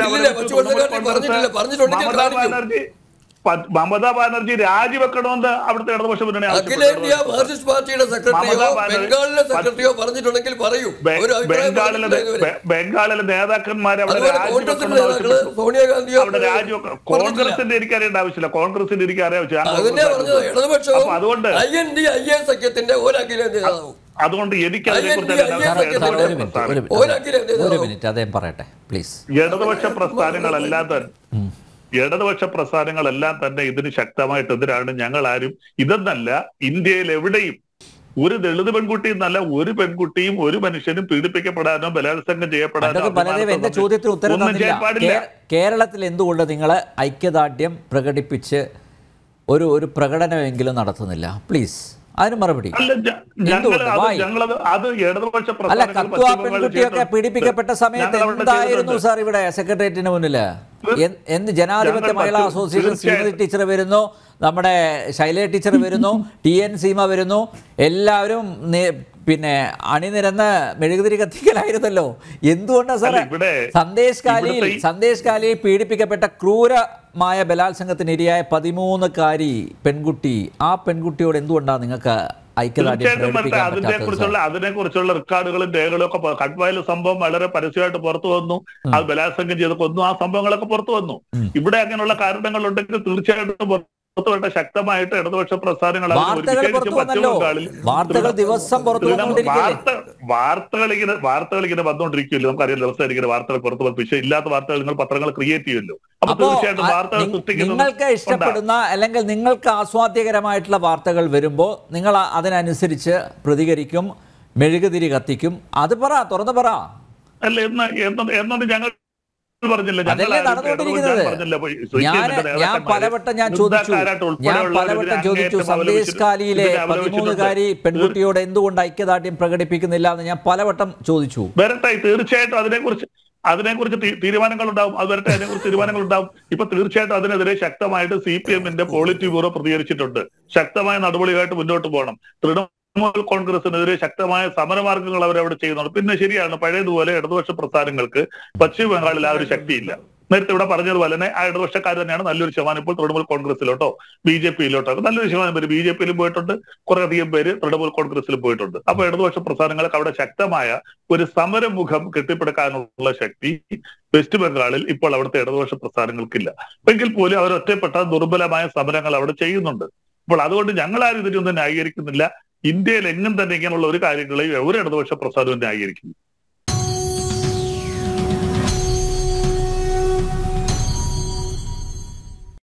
മമതാ ബാനർജി രാജിവെക്കണമെന്ന് അവിടുത്തെ ഇടതുപക്ഷ മുന്നണി അഖിലേന്ത്യാ മാർക്സിസ്റ്റ് പാർട്ടിയുടെ സെക്രട്ടറിയോ ബംഗാളിലെ സെക്രട്ടറിയോ പറഞ്ഞിട്ടുണ്ടെങ്കിൽ പറയൂ. ബംഗാളിലെ നേതാക്കന്മാരെ സോണിയാഗാന്ധിയോ കോൺഗ്രസിന്റെ എനിക്കറിയേണ്ട ആവശ്യമില്ല. കോൺഗ്രസിന്റെ എനിക്ക് അറിയാൻ ഇടതുപക്ഷവും അതുകൊണ്ട് INDIA സഖ്യത്തിന്റെ ഒരു അഖിലേന്ത്യാ നേതാവും. അതുകൊണ്ട് എനിക്ക് ഇടതുപക്ഷ പ്രസ്ഥാനങ്ങളെല്ലാം തന്നെ ഇതിന് ശക്തമായിട്ട് എതിരാണ്. ഞങ്ങൾ ആരും ഇതെന്നല്ല, ഇന്ത്യയിൽ എവിടെയും ഒരു ദളിത് പെൺകുട്ടിയും നല്ല ഒരു പെൺകുട്ടിയും ഒരു മനുഷ്യനും പീഡിപ്പിക്കപ്പെടാനോ ബലാത്സംഗം ചെയ്യപ്പെടാനോ പാടില്ല. കേരളത്തിൽ എന്തുകൊണ്ട് നിങ്ങൾ ഐക്യദാർഢ്യം പ്രകടിപ്പിച്ച് ഒരു പ്രകടനമെങ്കിലും നടത്തുന്നില്ല? പ്ലീസ് അതിന് മറുപടി. അല്ല, കത്വ പെൺകുട്ടിയൊക്കെ പീഡിപ്പിക്കപ്പെട്ട സമയത്ത് എന്തായിരുന്നു സാർ ഇവിടെ സെക്രട്ടേറിയറ്റിന് മുന്നില്? എന്ത് ജനാധിപത്യ മഹിളാ അസോസിയേഷൻ ശ്രീമതി ടീച്ചർ വരുന്നു, നമ്മുടെ ശൈലജ ടീച്ചർ വരുന്നു, TN സീമ വരുന്നു, എല്ലാവരും അണിനിരന്ന് മെഴുകുതിരി കത്തിക്കലായിരുന്നല്ലോ. എന്തുകൊണ്ടാണ് സാറേ സന്ദേശ് കാലിയിൽ പീഡിപ്പിക്കപ്പെട്ട ക്രൂരമായ ബലാത്സംഗത്തിനിരയായ 13-കാരി പെൺകുട്ടി, ആ പെൺകുട്ടിയോട് എന്തുകൊണ്ടാണ് നിങ്ങൾക്ക് അതിനെക്കുറിച്ചുള്ള റെക്കോർഡുകളും രേഖകളും ഒക്കെ കട്ട്വായിലെ സംഭവം വളരെ പരസ്യമായിട്ട് പുറത്തു വന്നു. അത് ബലാത്സംഗം ചെയ്ത് കൊന്നു, ആ സംഭവങ്ങളൊക്കെ പുറത്തു വന്നു. ഇവിടെ അങ്ങനെയുള്ള കാരണങ്ങളുണ്ടെങ്കിൽ തീർച്ചയായിട്ടും പുറത്തുവിട്ട ശക്തമായിട്ട് ഇടതുപക്ഷ പ്രസ്ഥാനങ്ങളാണ്. വാർത്തകൾ ഇങ്ങനെ വന്നുകൊണ്ടിരിക്കുമല്ലോ. നമുക്കറിയാം ദിവസം ഇങ്ങനെ വാർത്തകൾ പുറത്തു വന്നു. പക്ഷേ ഇല്ലാത്ത വാർത്തകൾ നിങ്ങൾ പത്രങ്ങൾ ക്രിയേറ്റ് ചെയ്യുമല്ലോ. അപ്പൊ തീർച്ചയായിട്ടും വാർത്തകൾ നിങ്ങൾക്ക് ഇഷ്ടപ്പെടുന്ന അല്ലെങ്കിൽ നിങ്ങൾക്ക് ആസ്വാദ്യകരമായിട്ടുള്ള വാർത്തകൾ വരുമ്പോൾ നിങ്ങൾ അതിനനുസരിച്ച് പ്രതികരിക്കും, മെഴുകുതിരി കത്തിക്കും. അത് തുറന്നു പറ. അല്ല എന്നാണ് ഞങ്ങൾ ഞാൻ പലവട്ടം ചോദിച്ചു സന്ദേശ് കാലിയിലെ 13-കാരി പെൺകുട്ടിയോട് എന്തുകൊണ്ട് ഐക്യദാർഢ്യം പ്രകടിപ്പിക്കുന്നില്ല എന്ന് ഞാൻ പലവട്ടം ചോദിച്ചു. വരട്ടെ, തീർച്ചയായിട്ടും അതിനെക്കുറിച്ച് തീരുമാനങ്ങളുണ്ടാവും. അത് വരട്ടെ, അതിനെക്കുറിച്ച് തീരുമാനങ്ങളുണ്ടാവും. ഇപ്പൊ തീർച്ചയായിട്ടും അതിനെതിരെ ശക്തമായിട്ട് CPM-ന്റെ പോളിറ്റ് ബ്യൂറോ പ്രതികരിച്ചിട്ടുണ്ട്. ശക്തമായ നടപടിയായിട്ട് മുന്നോട്ട് പോകണം. തൃണമൂൽ കോൺഗ്രസിനെതിരെ ശക്തമായ സമരമാർഗങ്ങൾ അവരവിടെ ചെയ്യുന്നുണ്ട്. പിന്നെ ശരിയാണ്, പഴയതുപോലെ ഇടതുപക്ഷ പ്രസ്ഥാനങ്ങൾക്ക് പശ്ചിമ ബംഗാളിൽ ആ ഒരു ശക്തിയില്ല. നേരത്തെ ഇവിടെ പറഞ്ഞതുപോലെ തന്നെ ആ ഇടതുപക്ഷക്കാർ തന്നെയാണ് നല്ലൊരു ശതമാനം ഇപ്പോൾ തൃണമൂൽ കോൺഗ്രസിലോട്ടോ BJP-യിലോട്ടോ നല്ലൊരു ശതമാനം പേര് BJP-യിലും പോയിട്ടുണ്ട്, കുറെ അധികം പേര് തൃണമൂൽ കോൺഗ്രസിലും പോയിട്ടുണ്ട്. അപ്പൊ ഇടതുപക്ഷ പ്രസ്ഥാനങ്ങൾക്ക് അവിടെ ശക്തമായ ഒരു സമരമുഖം കെട്ടിപ്പടുക്കാനുള്ള ശക്തി വെസ്റ്റ് ബംഗാളിൽ ഇപ്പോൾ അവിടുത്തെ ഇടതുപക്ഷ പ്രസ്ഥാനങ്ങൾക്കില്ല. എങ്കിൽ പോലും അവർ ഒറ്റപ്പെട്ട ദുർബലമായ സമരങ്ങൾ അവിടെ ചെയ്യുന്നുണ്ട്. അപ്പോൾ അതുകൊണ്ട് ഞങ്ങളാരും ഇതിനൊന്നും ന്യായീകരിക്കുന്നില്ല. ഇന്ത്യയിൽ എങ്ങും തന്നെ ഇങ്ങനെയുള്ള ഒരു കാര്യങ്ങളെയും ഒരു ഇടതുപക്ഷ പ്രസ്ഥാനവും ന്യായീകരിക്കുന്നു.